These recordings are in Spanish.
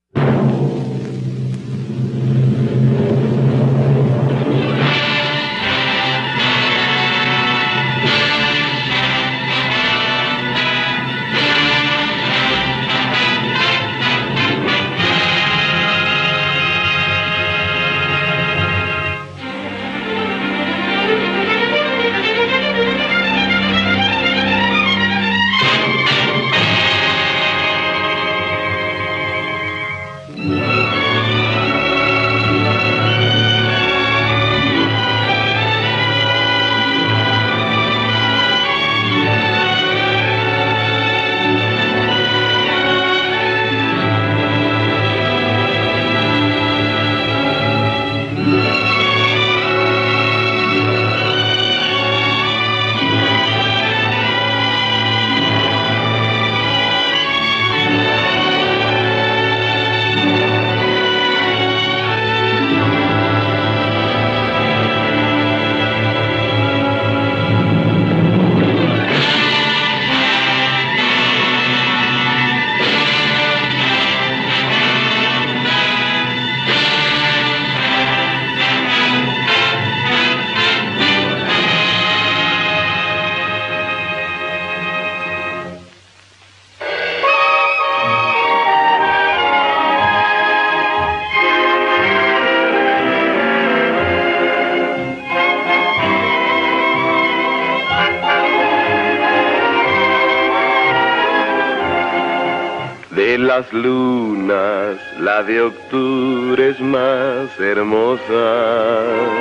De las lunas, la de octubre es más hermosa,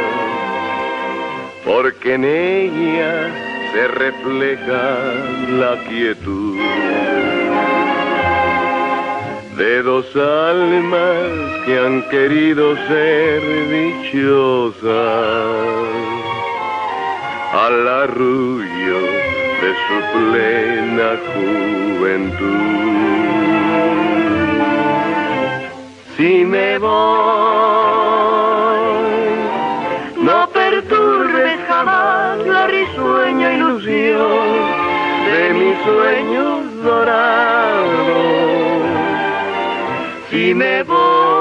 porque en ella se refleja la quietud de dos almas que han querido ser dichosas al arrullo de su plena juventud. Si me voy, no perturbes jamás la risueña ilusión de mis sueños dorados. Si me voy,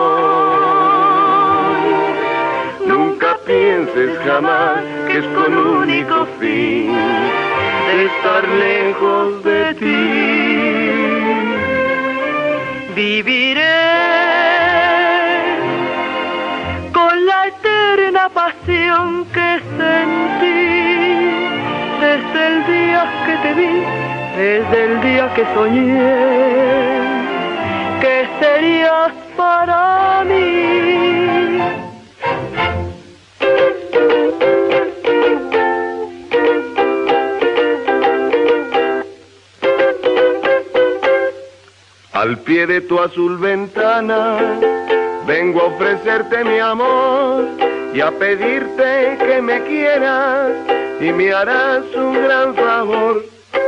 nunca pienses jamás que es con único fin de estar lejos de ti. Viviré con la eterna pasión que sentí desde el día que te vi, desde el día que soñé que serías para mí. Al pie de tu azul ventana vengo a ofrecerte mi amor y a pedirte que me quieras y me harás un gran favor.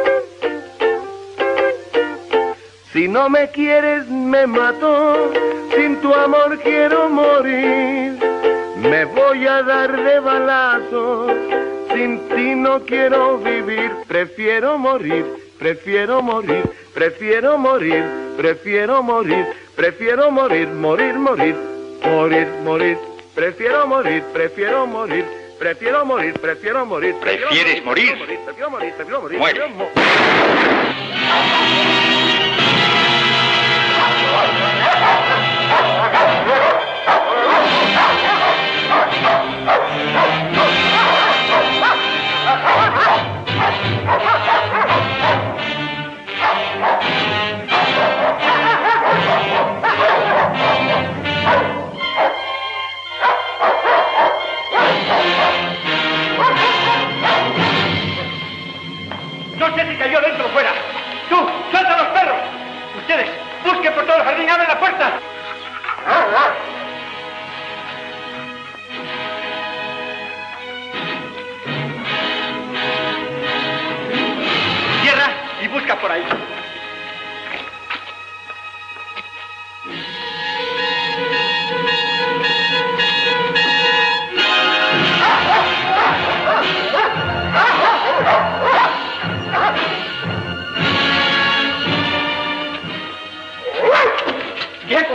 Si no me quieres me mato, sin tu amor quiero morir. Me voy a dar de balazos, sin ti no quiero vivir. Prefiero morir, prefiero morir, prefiero morir, prefiero morir, prefiero morir, morir, morir, morir, morir. Prefiero morir, prefiero morir, prefiero morir, prefiero morir. ¿Prefieres morir? Prefiero morir, prefiero morir. Muere. No sé si cayó dentro o fuera. ¡Tú, sal!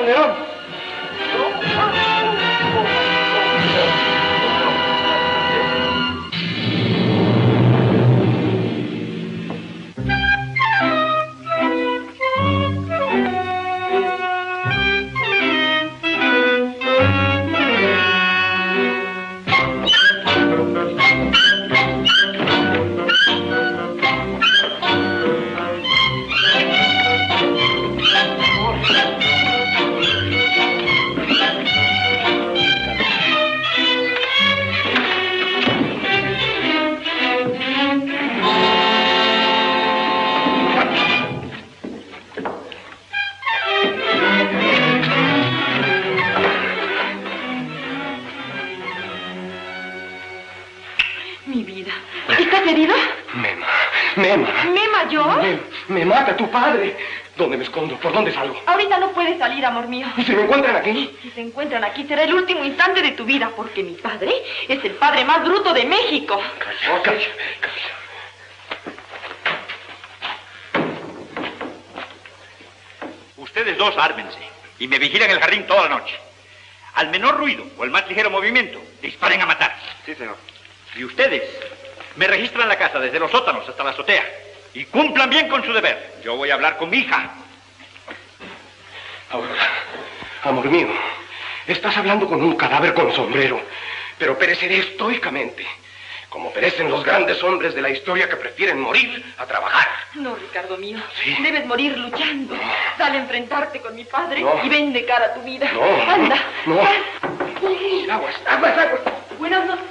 Calderón. Me mata tu padre. ¿Dónde me escondo? ¿Por dónde salgo? Ahorita no puedes salir, amor mío. ¿Y si me encuentran aquí? Si se encuentran aquí será el último instante de tu vida, porque mi padre es el padre más bruto de México. Calla, calla, calla. Ustedes dos ármense y me vigilan el jardín toda la noche. Al menor ruido o el más ligero movimiento, disparen a matar. Sí, señor. Y ustedes me registran la casa desde los sótanos hasta la azotea. Y cumplan bien con su deber. Yo voy a hablar con mi hija. Aurora, amor mío, estás hablando con un cadáver con sombrero, pero pereceré estoicamente, como perecen los grandes hombres de la historia que prefieren morir a trabajar. No, Ricardo mío. ¿Sí? Debes morir luchando. No. Sal a enfrentarte con mi padre No. y ven de cara a tu vida. No. Anda. No. Sal. Aguas, aguas, aguas. Buenas noches.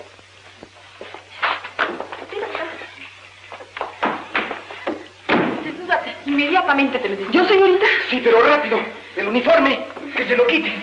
Desnúdate. Inmediatamente te lo digo. ¿Yo, señorita? Sí, pero rápido. El uniforme, que se lo quite.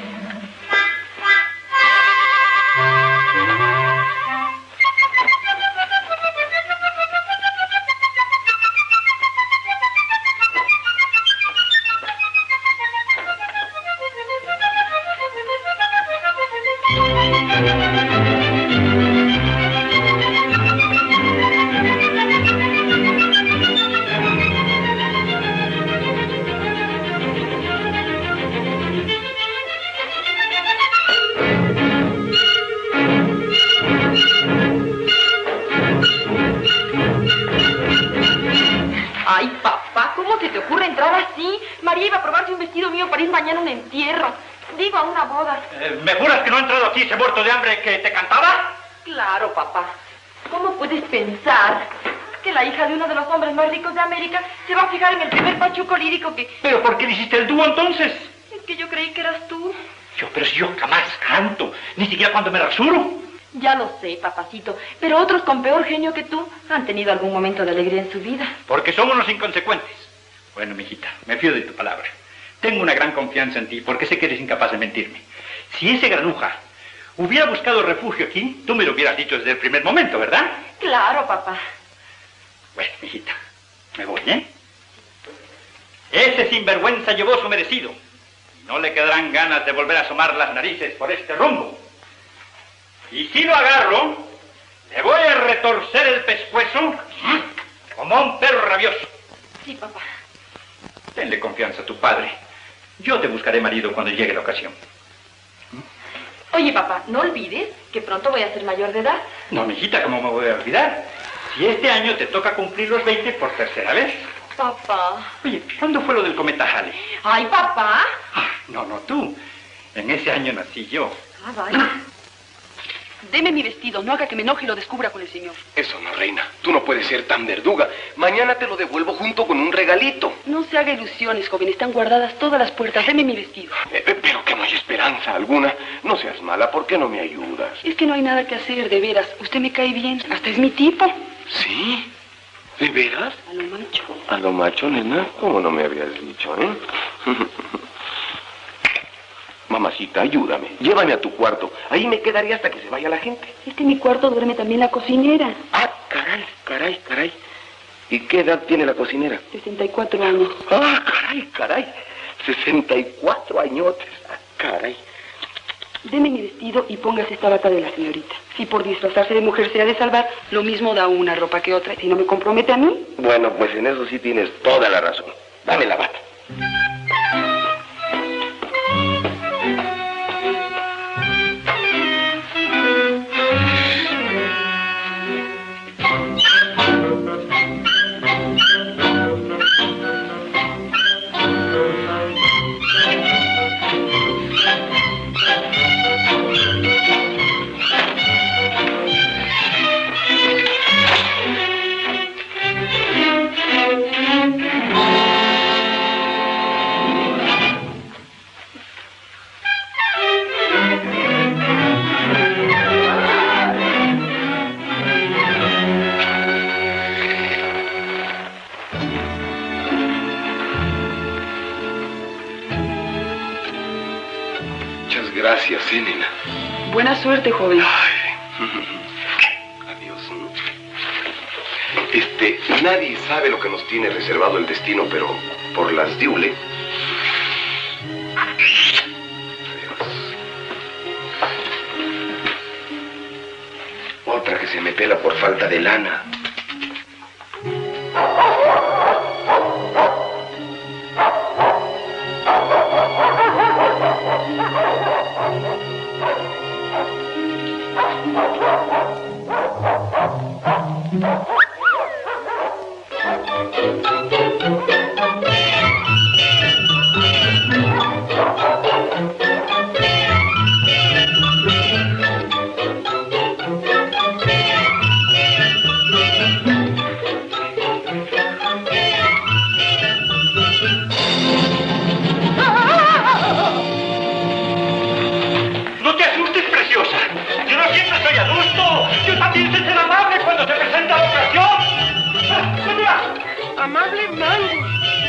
Ay, papá, ¿cómo se te ocurre entrar así? María iba a probarse un vestido mío para ir mañana a un entierro. Digo, a una boda. ¿Me juras que no ha entrado aquí ese muerto de hambre que te cantaba? Claro, papá. ¿Cómo puedes pensar que la hija de uno de los hombres más ricos de América se va a fijar en el primer pachuco lírico que... ¿Pero por qué le hiciste el dúo entonces? Es que yo creí que eras tú. Pero si yo jamás canto, ni siquiera cuando me rasuro. Ya lo sé, papacito, pero otros con peor genio que tú han tenido algún momento de alegría en su vida. Porque son unos inconsecuentes. Bueno, mijita, me fío de tu palabra. Tengo una gran confianza en ti, porque sé que eres incapaz de mentirme. Si ese granuja hubiera buscado refugio aquí, tú me lo hubieras dicho desde el primer momento, ¿verdad? Claro, papá. Bueno, mijita, me voy, ¿eh? Ese sinvergüenza llevó su merecido. No le quedarán ganas de volver a asomar las narices por este rumbo. Y si lo agarro, le voy a retorcer el pescuezo como a un perro rabioso. Sí, papá. Tenle confianza a tu padre. Yo te buscaré marido cuando llegue la ocasión. Oye, papá, no olvides que pronto voy a ser mayor de edad. No, mijita, ¿cómo me voy a olvidar? Si este año te toca cumplir los 20 por tercera vez. Papá. Oye, ¿cuándo fue lo del cometa Halley? Ay, papá. Ah, no, tú. En ese año nací yo. Ah, vaya. Deme mi vestido, no haga que me enoje y lo descubra con el señor. Eso no, reina. Tú no puedes ser tan verduga. Mañana te lo devuelvo junto con un regalito. No se haga ilusiones, joven. Están guardadas todas las puertas. Deme mi vestido. Pero que no hay esperanza alguna. No seas mala, ¿por qué no me ayudas? Es que no hay nada que hacer, de veras. Usted me cae bien. Hasta es mi tipo. ¿Sí? ¿De veras? A lo macho. A lo macho, nena. ¿Cómo no me habías dicho, eh? Mamacita, ayúdame. Llévame a tu cuarto. Ahí me quedaré hasta que se vaya la gente. Es que en mi cuarto duerme también la cocinera. Ah, caray. ¿Y qué edad tiene la cocinera? 64 años. Ah, caray. 64 añotes. Ah, caray. Deme mi vestido y póngase esta bata de la señorita. Si por disfrazarse de mujer se ha de salvar, lo mismo da una ropa que otra. Si no me compromete a mí. Bueno, pues en eso sí tienes toda la razón. Dame la bata. Gracias, nena. Buena suerte, joven. Ay. Adiós. Nadie sabe lo que nos tiene reservado el destino, pero por las Diule. Adiós. Otra que se me pela por falta de lana. Amable Mango.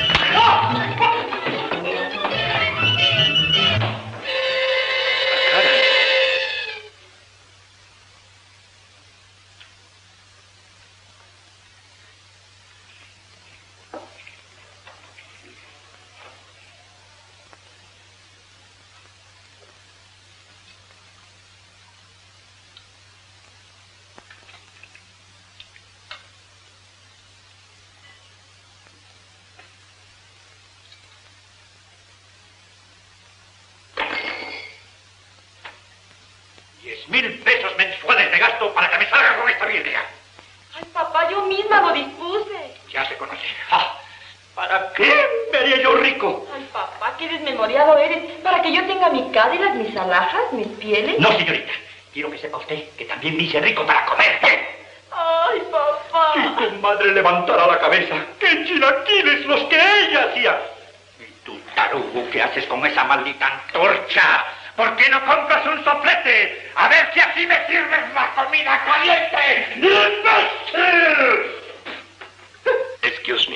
$10,000 pesos mensuales de gasto para que me salga con esta birria. Ay, papá, yo misma lo dispuse. Ya se conoce. ¿Para qué me haría yo rico? Ay, papá, qué desmemoriado eres. ¿Para que yo tenga mi Cadillac, mis alhajas, mis pieles? No, señorita. Quiero que sepa usted que también me hice rico para comer. Ay, papá. Si tu madre levantara la cabeza, ¡qué chilaquiles los que ella hacía! Y tú, tarugo, ¿qué haces con esa maldita antorcha? ¿Por qué no compras un soplete? A ver si así me sirves la comida caliente. ¡Imbécil! Excuse me.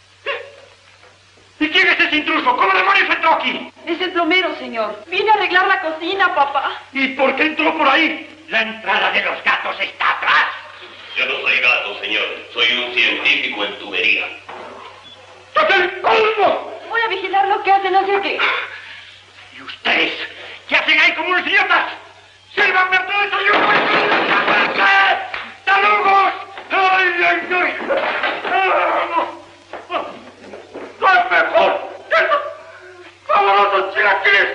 ¿Y quién es ese intruso? ¿Cómo demonios entró aquí? Es el plomero, señor. Vine a arreglar la cocina, papá. ¿Y por qué entró por ahí? La entrada de los gatos está atrás. Yo no soy gato, señor. Soy un científico en tubería. ¡Es el colmo! Voy a vigilar lo que hacen, no sé qué. ¿Y ustedes? ¿Qué hacen ahí como unos idiotas? ¡Sírvanme todo eso y un ¡talugos! ¡Ay, ay, ay! ¡No es mejor! ¡Fabulosos chilaquiles!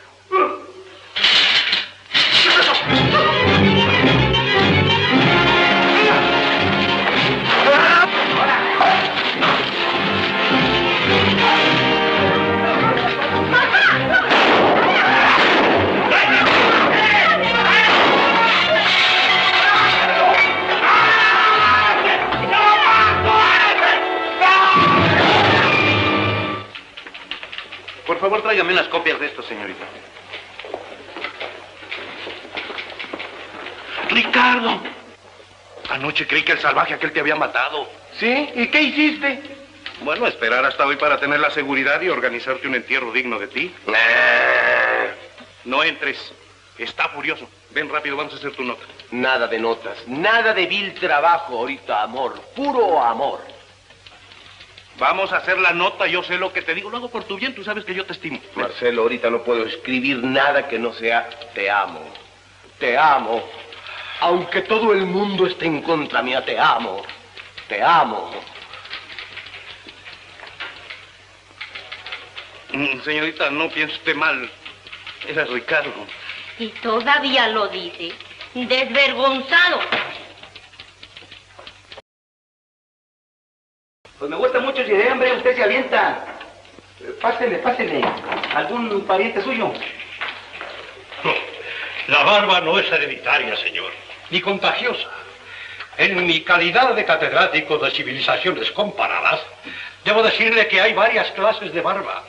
Por favor, tráigame unas copias de esto, señorita. ¡Ricardo! Anoche creí que el salvaje aquel te había matado. ¿Sí? ¿Y qué hiciste? Bueno, esperar hasta hoy para tener la seguridad y organizarte un entierro digno de ti. No entres. Está furioso. Ven rápido, vamos a hacer tu nota. Nada de notas, nada de vil trabajo ahorita, amor. Puro amor. Vamos a hacer la nota, yo sé lo que te digo. Lo hago por tu bien, tú sabes que yo te estimo. Marcelo, ahorita no puedo escribir nada que no sea te amo. Te amo. Aunque todo el mundo esté en contra mía, te amo. Te amo. Señorita, no piense usted mal. Era Ricardo. Y todavía lo dice. Desvergonzado. Pues me gusta mucho esa idea, hombre. Usted se avienta. Pásele. ¿Algún pariente suyo? La barba no es hereditaria, señor, ni contagiosa. En mi calidad de catedrático de civilizaciones comparadas, debo decirle que hay varias clases de barba.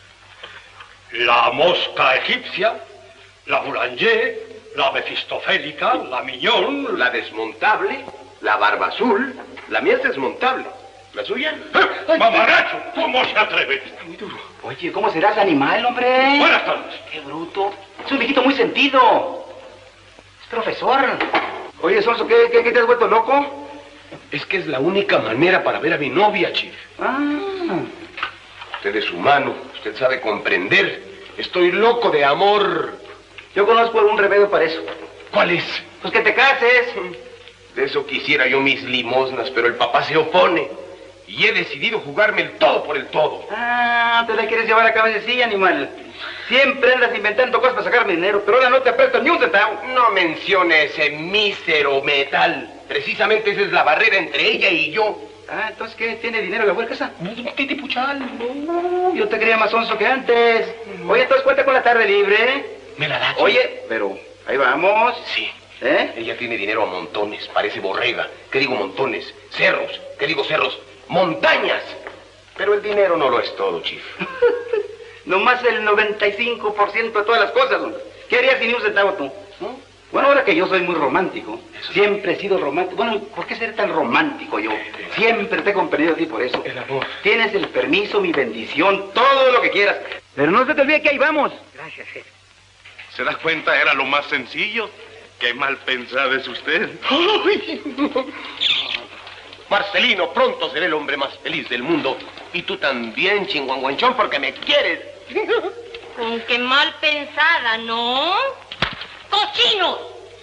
La mosca egipcia, la boulanger, la mefistofélica, la miñón... La desmontable, la barba azul. La mía es desmontable. ¿La suya? ¡Mamarracho! ¿Cómo se atreve? Está muy duro. Oye, ¿cómo será ese animal, hombre? Buenas tardes. ¡Qué bruto! Es un viejito muy sentido. Es profesor. Oye, Sonso, ¿qué te has vuelto loco? Es que es la única manera para ver a mi novia, Chief. Ah. Usted es humano, usted sabe comprender. Estoy loco de amor. Yo conozco algún remedio para eso. ¿Cuál es? Pues que te cases. De eso quisiera yo mis limosnas, pero el papá se opone. Y he decidido jugarme el todo por el todo. Ah, te la quieres llevar a cabo así, animal. Siempre andas inventando cosas para sacarme dinero, pero ahora no te presto ni un centavo. No mencione ese mísero metal. Precisamente esa es la barrera entre ella y yo. Ah, entonces, ¿qué? ¿Tiene dinero la buena casa? ¿Titi Puchal? Yo te creía más onzo que antes. Oye, entonces cuenta con la tarde libre. ¿Me la da? Oye, pero ahí vamos. Sí. ¿Eh? Ella tiene dinero a montones, parece borrega. ¿Qué digo montones? Cerros. ¿Qué digo cerros? Montañas. Pero el dinero no lo es todo, Chief. Nomás el 95% de todas las cosas, hombre. ¿Qué harías sin ni un centavo tú? ¿No? Bueno, ahora que yo soy muy romántico. Siempre he sido romántico. Bueno, ¿por qué ser tan romántico yo? Siempre te he comprendido a ti por eso. El amor. Tienes el permiso, mi bendición, todo lo que quieras. Pero no se te olvide que ahí vamos. Gracias, jefe. ¿Se da cuenta? Era lo más sencillo. Qué mal pensado es usted. Ay, no. Marcelino, pronto seré el hombre más feliz del mundo. Y tú también, chinguanguanchón, porque me quieres. Qué mal pensada, ¿no? ¡Cochinos!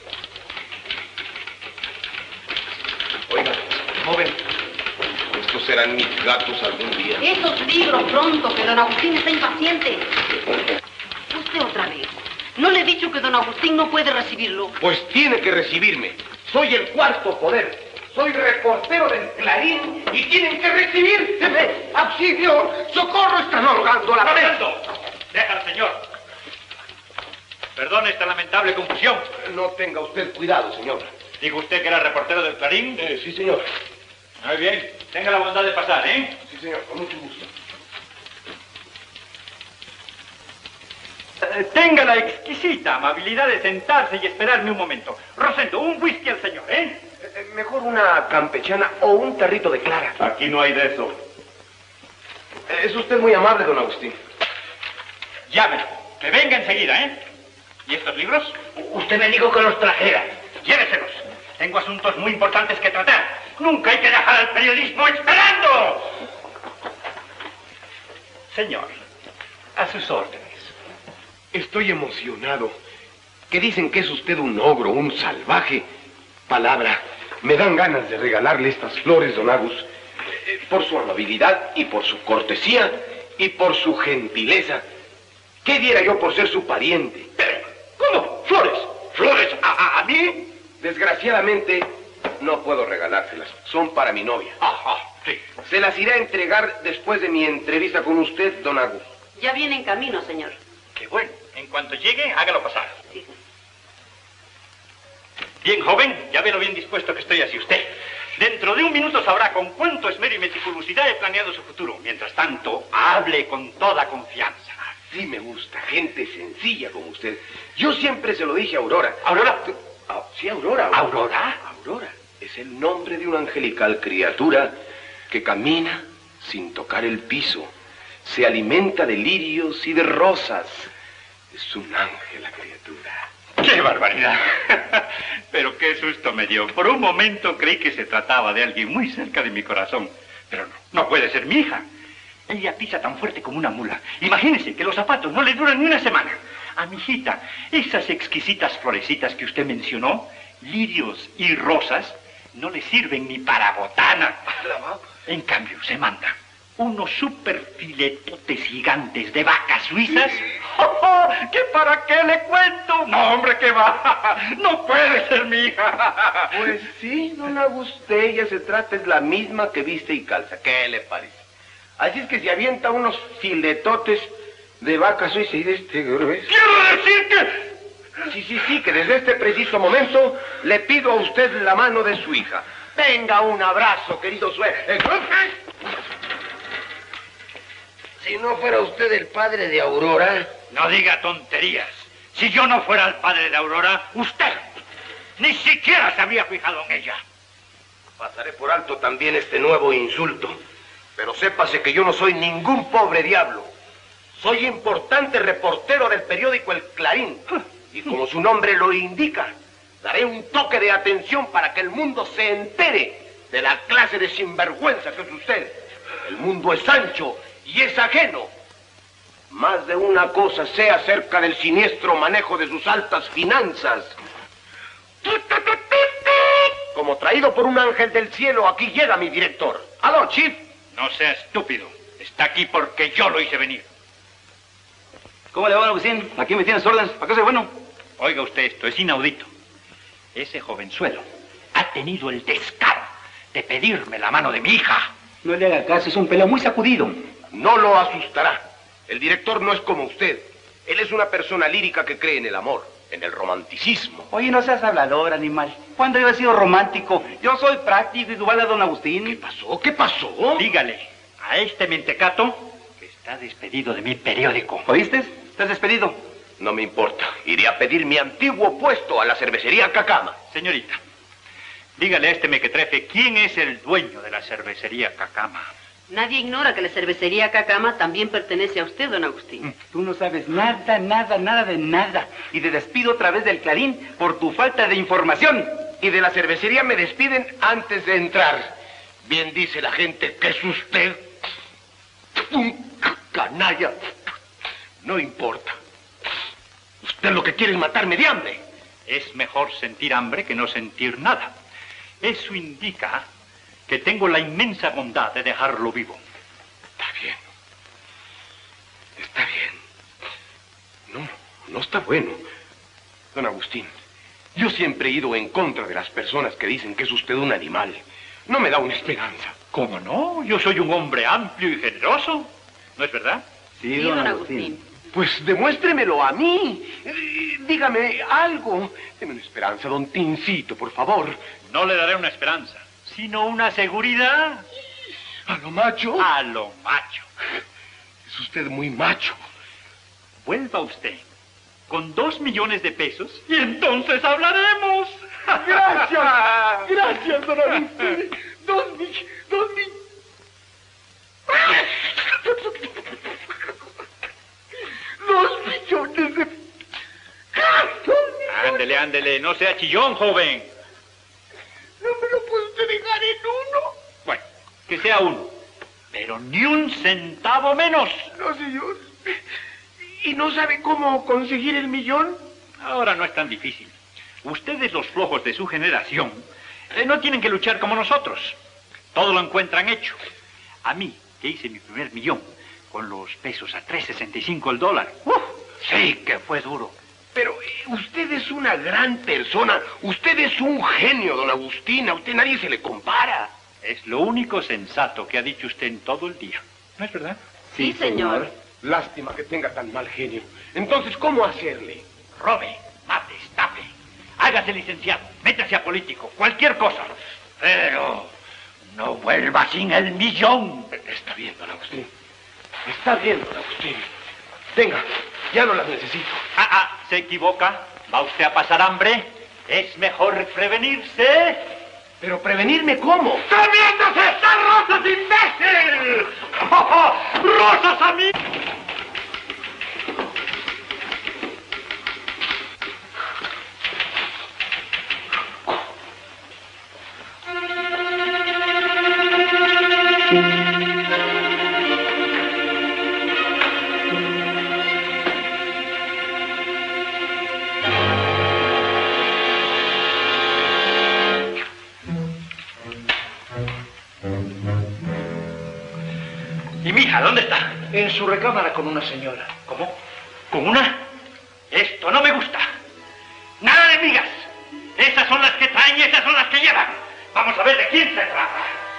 Oiga, joven, estos serán mis gatos algún día. Esos libros pronto, que don Agustín está impaciente. Usted otra vez. ¿No le he dicho que don Agustín no puede recibirlo? Pues tiene que recibirme. Soy el cuarto poder. Soy reportero del Clarín y tienen que recibirme. ¡Auxilio! ¡Socorro! Están ahogando la prensa. Deja al señor. Perdone esta lamentable confusión. No tenga usted cuidado, señor. ¿Dijo usted que era reportero del Clarín? Sí, señor. Muy bien. Tenga la bondad de pasar, ¿eh? Sí, señor, con mucho gusto. Tenga la exquisita amabilidad de sentarse y esperarme un momento. Rosendo, un whisky al señor, ¿eh? Mejor una campechana o un tarrito de clara. Aquí no hay de eso. Es usted muy amable, don Agustín. Llámelo. Que venga enseguida, ¿eh? ¿Y estos libros? Usted me dijo que los trajera. Lléveselos. Tengo asuntos muy importantes que tratar. Nunca hay que dejar al periodismo esperando. Señor, a sus órdenes. Estoy emocionado. Que dicen que es usted un ogro, un salvaje. Palabra, me dan ganas de regalarle estas flores, don Agus. Por su amabilidad y por su cortesía y por su gentileza. ¿Qué diera yo por ser su pariente? ¿Cómo? ¿Flores? ¿Flores? ¿A mí? Desgraciadamente, no puedo regalárselas. Son para mi novia. Ajá, sí. Se las iré a entregar después de mi entrevista con usted, don Agus. Ya viene en camino, señor. Qué bueno. En cuanto llegue, hágalo pasar. Sí. Bien, joven, ya ve lo bien dispuesto que estoy hacia usted. Dentro de un minuto sabrá con cuánto esmero y meticulosidad he planeado su futuro. Mientras tanto, hable con toda confianza. Así me gusta, gente sencilla como usted. Yo siempre se lo dije a Aurora. ¿Aurora? Sí, Aurora. ¿Aurora? Aurora. Es el nombre de una angelical criatura que camina sin tocar el piso. Se alimenta de lirios y de rosas. Es un ángel la criatura. ¡Qué barbaridad! Pero qué susto me dio. Por un momento creí que se trataba de alguien muy cerca de mi corazón. Pero no puede ser mi hija. Ella pisa tan fuerte como una mula. Imagínese que los zapatos no le duran ni una semana. A mi hijita, esas exquisitas florecitas que usted mencionó, lirios y rosas, no le sirven ni para botana. En cambio, se manda unos superfiletotes gigantes de vacas suizas. ¡Oh, ¿qué para qué le cuento? No, hombre, ¿qué va? No puede ser mi hija. Pues sí, don Agustín, ella se trata, es la misma que viste y calza. ¿Qué le parece? Así es que se avienta unos filetotes de vaca suiza y de este grueso. ¡Quiero decir que... Sí, que desde este preciso momento le pido a usted la mano de su hija. Tenga un abrazo, querido suegro. Si no fuera usted el padre de Aurora... No diga tonterías. Si yo no fuera el padre de Aurora, usted ni siquiera se habría fijado en ella. Pasaré por alto también este nuevo insulto, pero sépase que yo no soy ningún pobre diablo. Soy importante reportero del periódico El Clarín, y como su nombre lo indica, daré un toque de atención para que el mundo se entere de la clase de sinvergüenza que es usted. El mundo es ancho y es ajeno. Más de una cosa sé acerca del siniestro manejo de sus altas finanzas. Como traído por un ángel del cielo, aquí llega mi director. ¡Aló, Chief! No sea estúpido. Está aquí porque yo lo hice venir. ¿Cómo le va, Agustín? Aquí me tienes órdenes. ¿Para qué soy bueno? Oiga usted esto, es inaudito. Ese jovenzuelo ha tenido el descaro de pedirme la mano de mi hija. No le haga caso, es un pelao muy sacudido. No lo asustará. El director no es como usted. Él es una persona lírica que cree en el amor, en el romanticismo. Oye, no seas hablador, animal. ¿Cuándo yo he sido romántico? Yo soy práctico, igual a don Agustín. ¿Qué pasó? ¿Qué pasó? Dígale a este mentecato que está despedido de mi periódico. ¿Oíste? ¿Estás despedido? No me importa. Iré a pedir mi antiguo puesto a la cervecería Cacama. Señorita, dígale a este mequetrefe quién es el dueño de la cervecería Cacama. Nadie ignora que la cervecería Cacama también pertenece a usted, don Agustín. Tú no sabes nada de nada. Y te despido otra vez del Clarín por tu falta de información. Y de la cervecería me despiden antes de entrar. Bien dice la gente que es usted un canalla. No importa. Usted lo que quiere es matarme de hambre. Es mejor sentir hambre que no sentir nada. Eso indica que tengo la inmensa bondad de dejarlo vivo. Está bien. Está bien. No está bueno. Don Agustín, yo siempre he ido en contra de las personas que dicen que es usted un animal. No me da una esperanza. ¿Cómo no? Yo soy un hombre amplio y generoso. ¿No es verdad? Sí, don Agustín. Pues demuéstremelo a mí. Dígame algo. Deme una esperanza, don Tincito, por favor. No le daré una esperanza, sino una seguridad. ¿A lo macho? A lo macho. Es usted muy macho. Vuelva usted con 2 millones de pesos y entonces hablaremos. Gracias. Gracias, don Agustín. 2 millones de... Ándele, no sea chillón, joven. No me lo puede usted dejar en uno. Bueno, que sea uno, pero ni un centavo menos. No, señor. ¿Y no sabe cómo conseguir el millón? Ahora no es tan difícil. Ustedes, los flojos de su generación, no tienen que luchar como nosotros. Todo lo encuentran hecho. A mí, que hice mi primer millón con los pesos a 3.65 el dólar. Sí que fue duro. Pero usted es una gran persona. Usted es un genio, don Agustín. A usted nadie se le compara. Es lo único sensato que ha dicho usted en todo el día. ¿No es verdad? Sí, señor. Lástima que tenga tan mal genio. Entonces, ¿cómo hacerle? Robe, mate, estafe. Hágase licenciado, métase a político, cualquier cosa. Pero no vuelva sin el millón. Está bien, don Agustín. Está bien, don Agustín. Venga, ya no las necesito. Se equivoca. ¿Va usted a pasar hambre? Es mejor prevenirse. ¿Pero prevenirme cómo? ¡Comiéndose estas rosas, imbécil! ¡Rosas a mí! ¿Y mi hija dónde está? En su recámara con una señora. ¿Cómo? ¿Con una? Esto no me gusta. Nada de migas. Esas son las que traen y esas son las que llevan. Vamos a ver de quién se trata.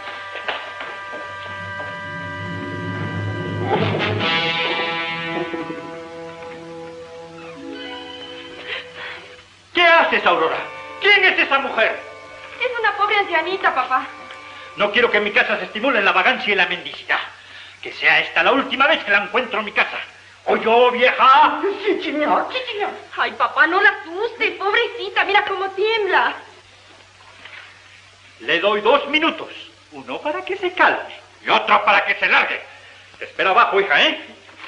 ¿Qué haces, Aurora? ¿Quién es esa mujer? Es una pobre ancianita, papá. No quiero que en mi casa se estimulen la vagancia y la mendicidad. Que sea esta la última vez que la encuentro en mi casa. ¿Oyó, vieja? Sí, señor. Sí, señor. Ay, papá, no la asuste, pobrecita. Mira cómo tiembla. Le doy 2 minutos. Uno para que se calme y otro para que se largue. Te espero abajo, hija, ¿eh?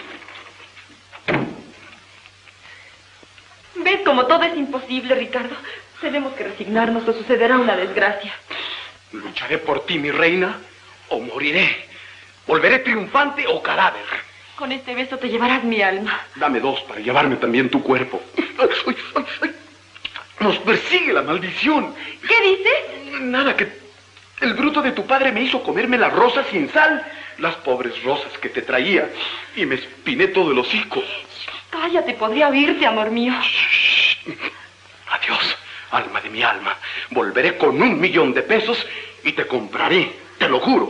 ¿Ves como todo es imposible, Ricardo? Tenemos que resignarnos o sucederá una desgracia. Lucharé por ti, mi reina, o moriré. Volveré triunfante o cadáver. Con este beso te llevarás mi alma. Dame 2 para llevarme también tu cuerpo. ¡Ay, ay, ay! Nos persigue la maldición. ¿Qué dices? Nada, que el bruto de tu padre me hizo comerme las rosas sin sal. Las pobres rosas que te traía. Y me espiné todo el hocico. Cállate, podría oírte, amor mío. Adiós, alma de mi alma. Volveré con 1.000.000 de pesos y te compraré, te lo juro.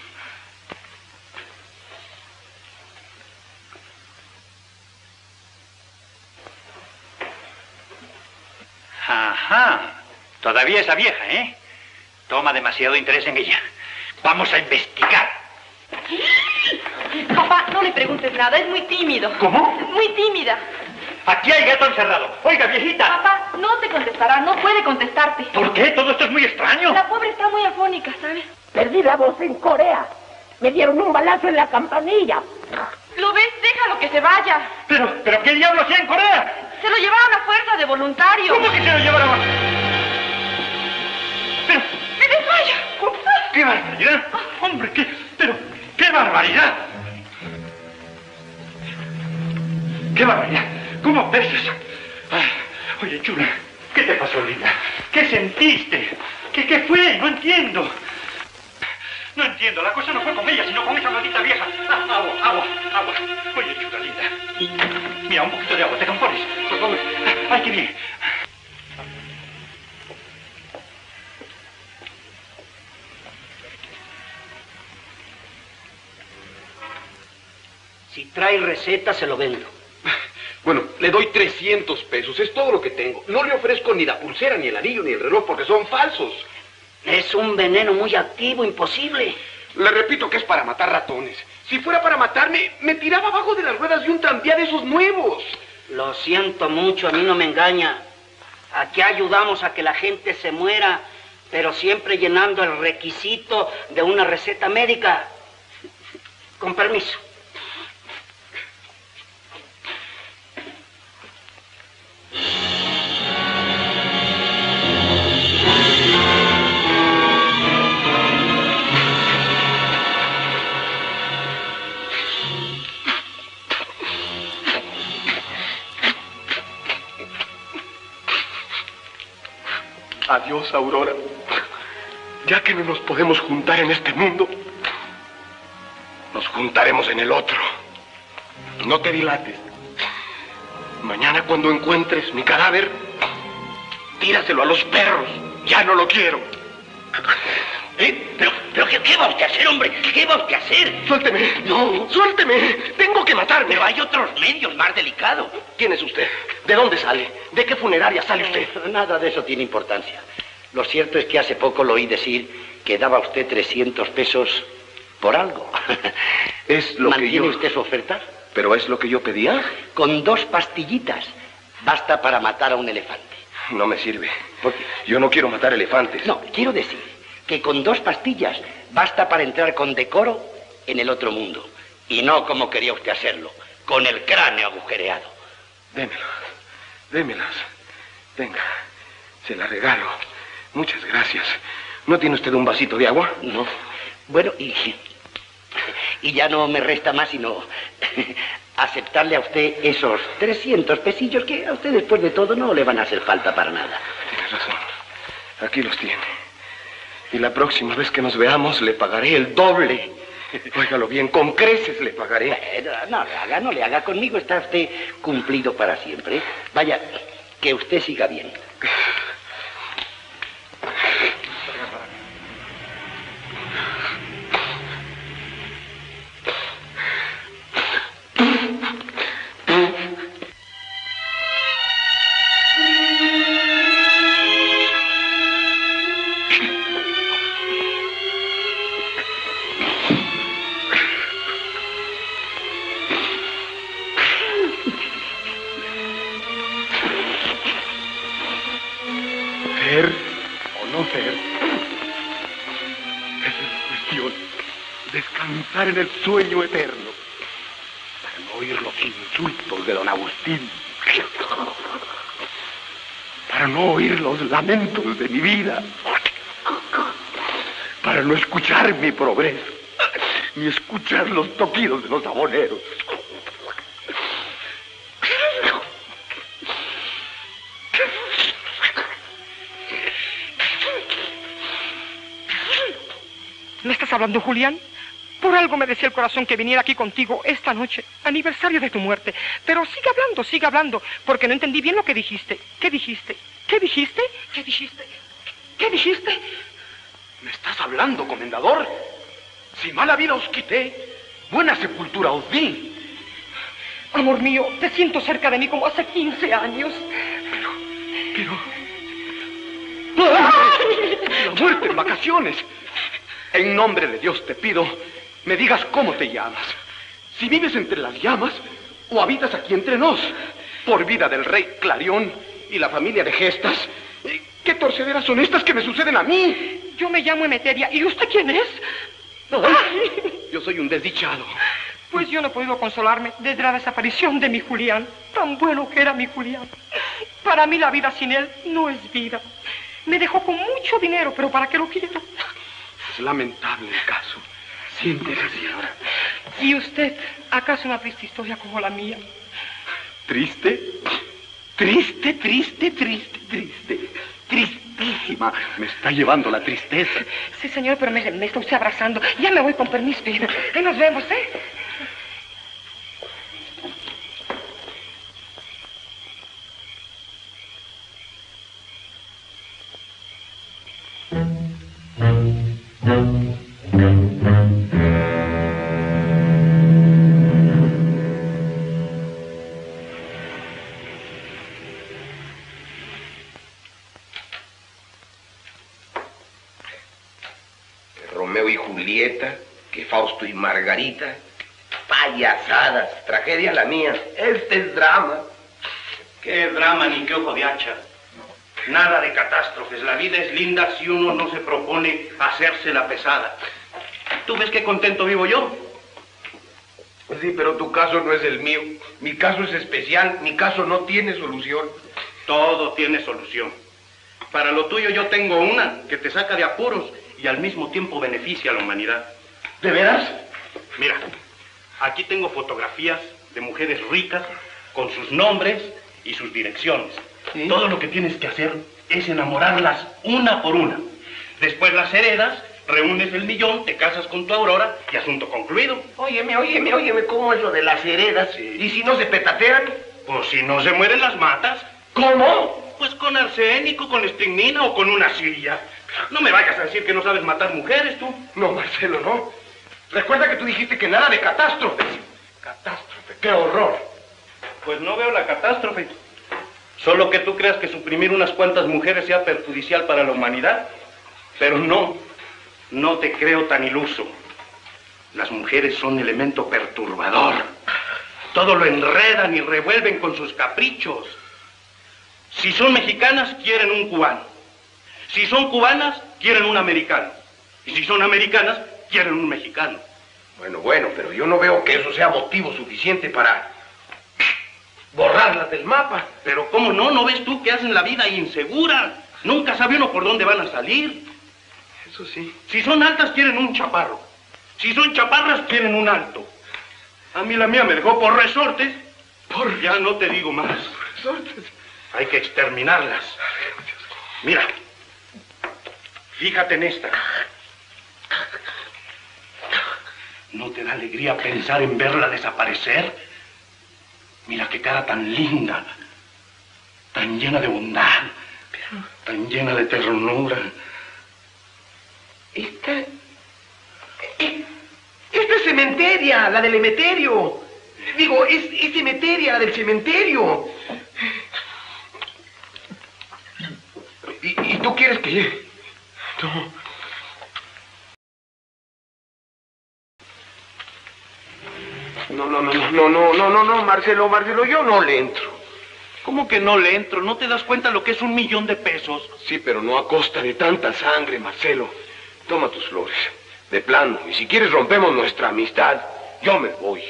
Ajá. Todavía esa vieja, ¿eh? Toma demasiado interés en ella. Vamos a investigar. Papá, no le preguntes nada, es muy tímido. ¿Cómo? Muy tímida. Aquí hay gato encerrado. Oiga, viejita. Papá, no te contestará, no puede contestarte. ¿Por qué? Todo esto es muy extraño. La pobre está muy afónica, ¿sabes? Perdí la voz en Corea. Me dieron un balazo en la campanilla. ¿Lo ves? Déjalo que se vaya. ¿Pero qué diablo hacía en Corea? Se lo llevaron a fuerza de voluntario. ¿Cómo que se lo llevaron a...? Pero... ¡Me desmaya! ¡Qué barbaridad! ¡Hombre, qué barbaridad! ¡Qué barbaridad! ¿Cómo pesas? Oye, chula, ¿qué te pasó, linda? ¿Qué sentiste? ¿Qué fue? No entiendo. No entiendo, la cosa no fue con ella, sino con esa maldita vieja. Agua. Oye, chula, linda. Mira, un poquito de agua, ¿te compones? Por favor. ¡Ay, qué bien! Si trae receta, se lo vendo. Bueno, le doy 300 pesos, es todo lo que tengo. No le ofrezco ni la pulsera, ni el anillo, ni el reloj, porque son falsos. Es un veneno muy activo, imposible. Le repito que es para matar ratones. Si fuera para matarme, me tiraba abajo de las ruedas de un tranvía de esos nuevos. Lo siento mucho, a mí no me engaña. Aquí ayudamos a que la gente se muera, pero siempre llenando el requisito de una receta médica. Con permiso. Adiós, Aurora. Ya que no nos podemos juntar en este mundo, nos juntaremos en el otro. No te dilates. Mañana, cuando encuentres mi cadáver, tíraselo a los perros. Ya no lo quiero. ¿Pero qué va usted a hacer, hombre? ¿Qué va usted a hacer? Suélteme. No, suélteme. Tengo que matarme. Pero hay otros medios más delicados. ¿Quién es usted? ¿De dónde sale? ¿De qué funeraria sale usted? Nada de eso tiene importancia. Lo cierto es que hace poco lo oí decir que daba usted 300 pesos por algo. Es lo que yo... ¿Mantiene usted su oferta? ¿Pero es lo que yo pedía? Con 2 pastillitas. Basta para matar a un elefante. No me sirve. ¿Por qué? Yo no quiero matar elefantes. No, quiero decir que con 2 pastillas basta para entrar con decoro en el otro mundo. Y no como quería usted hacerlo, con el cráneo agujereado. Démelas. Venga, se la regalo. Muchas gracias. ¿No tiene usted un vasito de agua? No. Bueno, y ya no me resta más sino aceptarle a usted esos 300 pesillos que a usted después de todo no le van a hacer falta para nada. Tienes razón. Aquí los tiene. Y la próxima vez que nos veamos le pagaré el doble. Óigalo bien, con creces le pagaré. No le haga. Conmigo está usted cumplido para siempre. Vaya, que usted siga bien. ¿Ser o no ser? descansar en el sueño eterno, para no oír los insultos de don Agustín, para no oír los lamentos de mi vida, para no escuchar mi progreso, ni escuchar los toquidos de los saboneros. ¿Me estás hablando, Julián? Por algo me decía el corazón que viniera aquí contigo esta noche, aniversario de tu muerte. Pero sigue hablando, porque no entendí bien lo que dijiste. ¿Qué dijiste? ¿Qué dijiste? ¿Qué dijiste? ¿Qué dijiste? ¿Me estás hablando, comendador? Si mala vida os quité, buena sepultura os di. Amor mío, te siento cerca de mí como hace 15 años. Pero... La muerte en vacaciones. En nombre de Dios te pido, me digas cómo te llamas. Si vives entre las llamas o habitas aquí entre nos. Por vida del rey Clarión y la familia de Gestas. ¿Qué torcederas son estas que me suceden a mí? Yo me llamo Emeteria. ¿Y usted quién es? Yo soy un desdichado. Pues yo no he podido consolarme desde la desaparición de mi Julián. Tan bueno que era mi Julián. Para mí la vida sin él no es vida. Me dejó con mucho dinero, pero ¿para qué lo quiero? Es lamentable el caso. Siéntese, señora. ¿Y usted, acaso una triste historia como la mía? ¿Triste? Triste, triste, triste, triste. Tristísima. Me está llevando la tristeza. Sí, señor, pero me está usted abrazando. Ya me voy con permiso. Ahí nos vemos, ¿eh? Romeo y Julieta, que Fausto y Margarita. Payasadas, tragedia la mía. Este es drama. ¿Qué drama ni qué ojo de hacha? Nada de catástrofes. La vida es linda si uno no se propone hacérsela pesada. ¿Tú ves qué contento vivo yo? Sí, pero tu caso no es el mío. Mi caso es especial. Mi caso no tiene solución. Todo tiene solución. Para lo tuyo yo tengo una que te saca de apuros y al mismo tiempo beneficia a la humanidad. ¿De veras? Mira, aquí tengo fotografías de mujeres ricas con sus nombres y sus direcciones. ¿Sí? Todo lo que tienes que hacer es enamorarlas una por una. Después las heredas, reúnes el millón, te casas con tu Aurora y asunto concluido. Óyeme, ¿cómo es lo de las heredas? Sí. ¿Y si no se petatean? Pues si no se mueren las matas. ¿Cómo? Pues con arsénico, con estricnina o con una silla. No me vayas a decir que no sabes matar mujeres, tú. No, Marcelo, no. Recuerda que tú dijiste que nada de catástrofes. Catástrofe, qué horror. Pues no veo la catástrofe. Solo que tú creas que suprimir unas cuantas mujeres sea perjudicial para la humanidad. Pero no te creo tan iluso. Las mujeres son elemento perturbador. Todo lo enredan y revuelven con sus caprichos. Si son mexicanas, quieren un cubano. Si son cubanas, quieren un americano. Y si son americanas, quieren un mexicano. Bueno, pero yo no veo que eso sea motivo suficiente para borrarlas del mapa. Pero ¿cómo no? ¿No ves tú que hacen la vida insegura? Nunca sabe uno por dónde van a salir. Eso sí. Si son altas, quieren un chaparro. Si son chaparras, quieren un alto. A mí la mía me dejó por resortes. Ya no te digo más. Resortes. Hay que exterminarlas. Mira. Fíjate en esta. ¿No te da alegría pensar en verla desaparecer? Mira qué cara tan linda, tan llena de bondad, tan llena de ternura. Esta es Cementeria, la del Emeterio. Digo, es Emeteria, la del cementerio. ¿Y tú quieres que...? No, Marcelo, yo no le entro. ¿Cómo que no le entro? ¿No te das cuenta lo que es 1.000.000 de pesos? Sí, pero no a costa de tanta sangre, Marcelo. Toma tus flores. De plano, y si quieres rompemos nuestra amistad, yo me voy.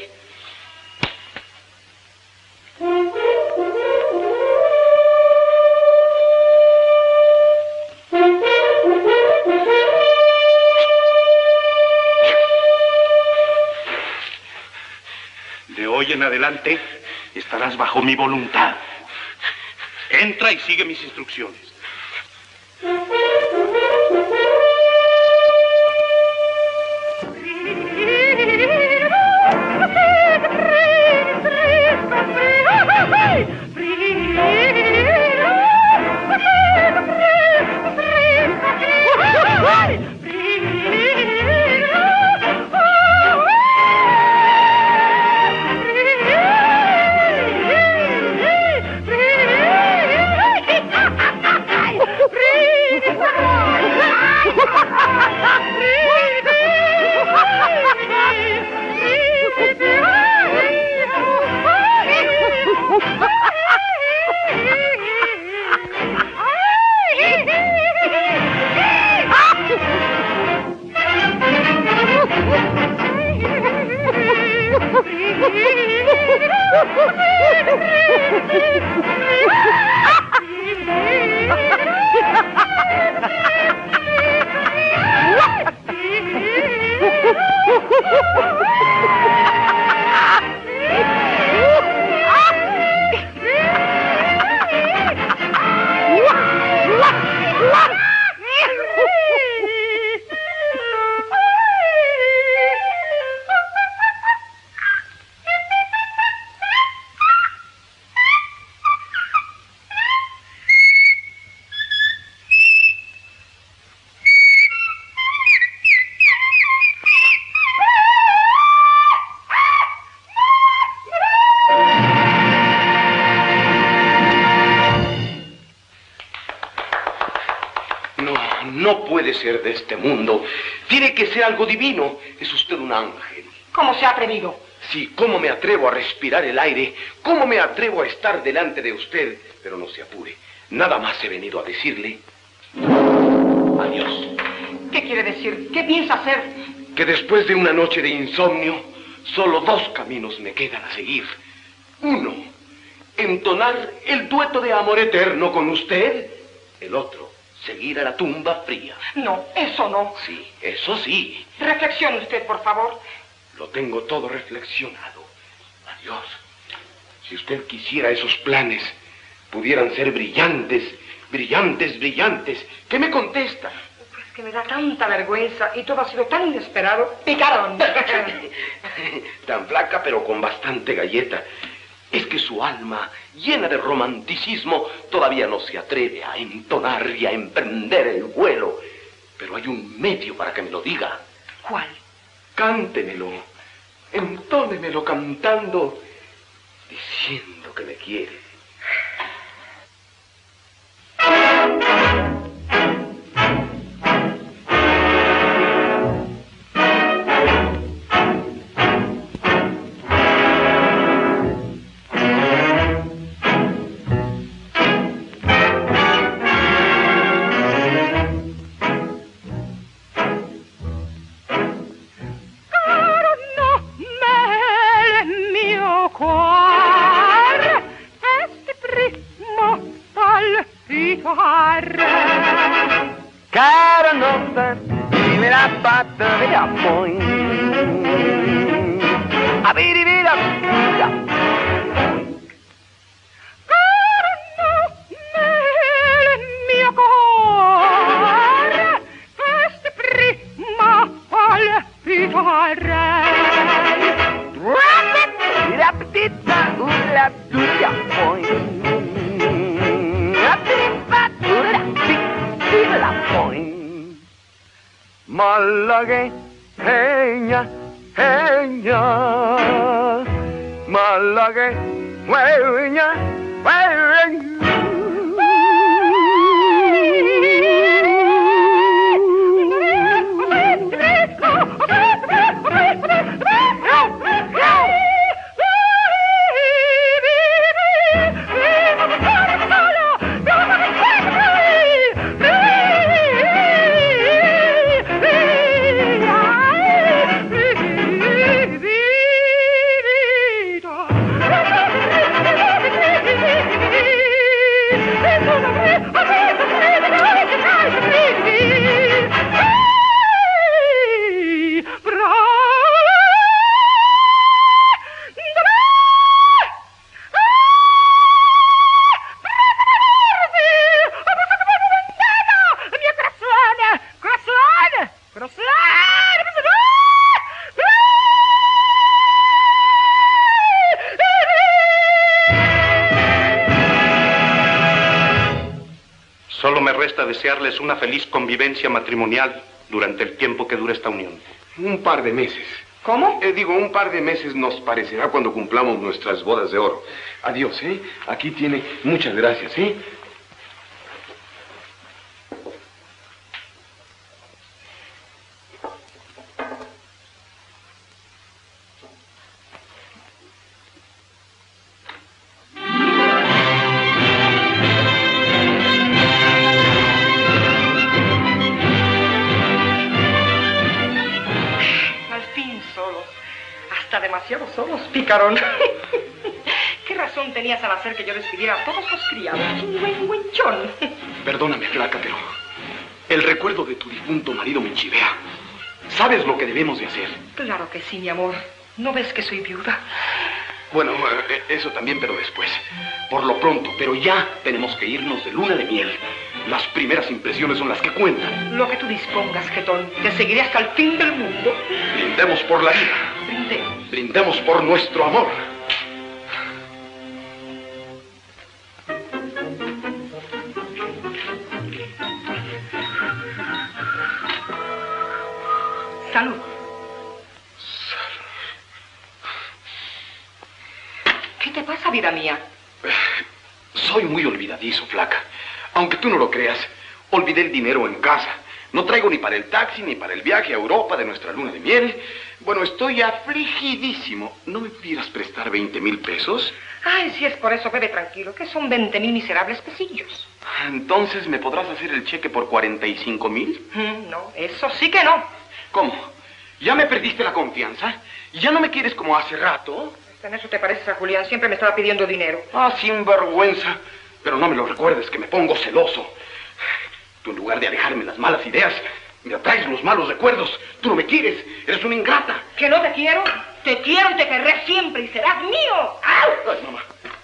De hoy en adelante estarás bajo mi voluntad. Entra y sigue mis instrucciones. No puede ser de este mundo. Tiene que ser algo divino. Es usted un ángel. ¿Cómo se ha atrevido? Sí, ¿cómo me atrevo a respirar el aire? ¿Cómo me atrevo a estar delante de usted? Pero no se apure. Nada más he venido a decirle adiós. ¿Qué quiere decir? ¿Qué piensa hacer? Que después de una noche de insomnio, solo dos caminos me quedan a seguir. Uno, entonar el dueto de amor eterno con usted. El otro, seguir a la tumba fría. No, eso no. Sí, eso sí. Reflexione usted, por favor. Lo tengo todo reflexionado. Adiós. Si usted quisiera esos planes, pudieran ser brillantes, brillantes, brillantes. ¿Qué me contesta? Pues que me da tanta vergüenza y todo ha sido tan inesperado. Picarón. Tan flaca, pero con bastante galleta. Es que su alma, llena de romanticismo, todavía no se atreve a entonar y a emprender el vuelo. Pero hay un medio para que me lo diga. ¿Cuál? Cántemelo, entónemelo cantando, diciendo que me quiere. Cara nostra, vive la patta via poi. A vidi via via. Cara no nel mio cuore, queste prima palpitare. La petita, la tuya poi. Malagueña, peña, malagueña, peña. Yeah. resta desearles una feliz convivencia matrimonial durante el tiempo que dure esta unión. Un par de meses. ¿Cómo? Digo, un par de meses nos parecerá cuando cumplamos nuestras bodas de oro. Adiós, ¿eh? Aquí tiene. Muchas gracias, ¿eh? Demasiado solos, picarón. ¿Qué razón tenías al hacer que yo despidiera a todos los criados? Chingüengüenchón. Perdóname, flaca, pero el recuerdo de tu difunto marido me chivea. ¿Sabes lo que debemos de hacer? Claro que sí, mi amor. ¿No ves que soy viuda? Bueno, eso también, pero después. Por lo pronto, pero ya tenemos que irnos de luna de miel. Las primeras impresiones son las que cuentan. Lo que tú dispongas, Jetón. Te seguiré hasta el fin del mundo. Brindemos por la vida. Brindemos. Brindemos por nuestro amor. Salud. ¿Qué te pasa, vida mía? Soy muy olvidadizo, flaca. Aunque tú no lo creas, olvidé el dinero en casa. No traigo ni para el taxi ni para el viaje a Europa de nuestra luna de miel. Bueno, estoy afligidísimo. ¿No me pudieras prestar 20,000 pesos? Ay, si es por eso, bebe tranquilo, que son 20,000 miserables pesillos. Entonces, ¿me podrás hacer el cheque por 45,000? No, eso sí que no. ¿Cómo? ¿Ya me perdiste la confianza? ¿Ya no me quieres como hace rato? En eso te pareces a Julián, siempre me estaba pidiendo dinero. Ah, sinvergüenza. Pero no me lo recuerdes, que me pongo celoso. Tú, en lugar de alejarme las malas ideas, me atraes los malos recuerdos. Tú no me quieres, eres una ingrata. ¿Que no te quiero? Te quiero y te querré siempre y serás mío. ¡Au! Ay, mamá.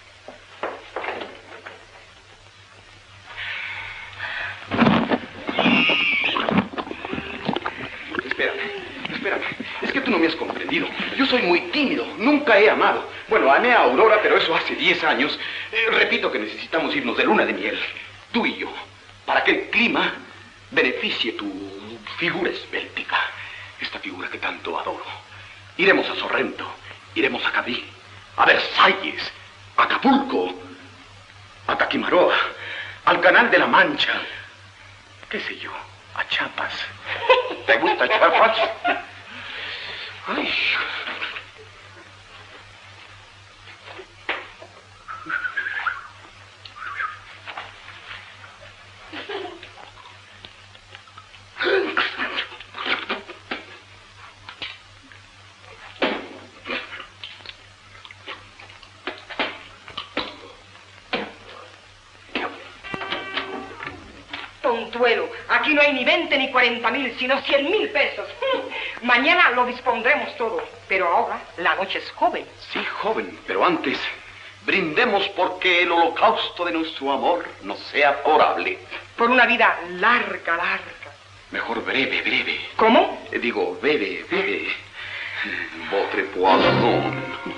Espérame. Es que tú no me has comprendido. Yo soy muy tímido. Nunca he amado. Bueno, amé a Aurora, pero eso hace 10 años. Repito que necesitamos irnos de luna de miel. Tú y yo. Para que el clima beneficie tu figura esbéltica. Esta figura que tanto adoro. Iremos a Sorrento. Iremos a Cabrí. A Versalles. A Acapulco. A Taquimaroa. Al Canal de la Mancha. ¿Qué sé yo? A Chiapas. ¿Te gusta Chiapas? Ay. Tontuelo, aquí no hay ni 20 ni 40,000, sino 100,000 pesos. Mañana lo dispondremos todo, pero ahora la noche es joven. Sí, joven, pero antes brindemos porque el holocausto de nuestro amor nos sea favorable. Por una vida larga, larga. Mejor breve. ¿Cómo? Digo, breve. Votre poisson.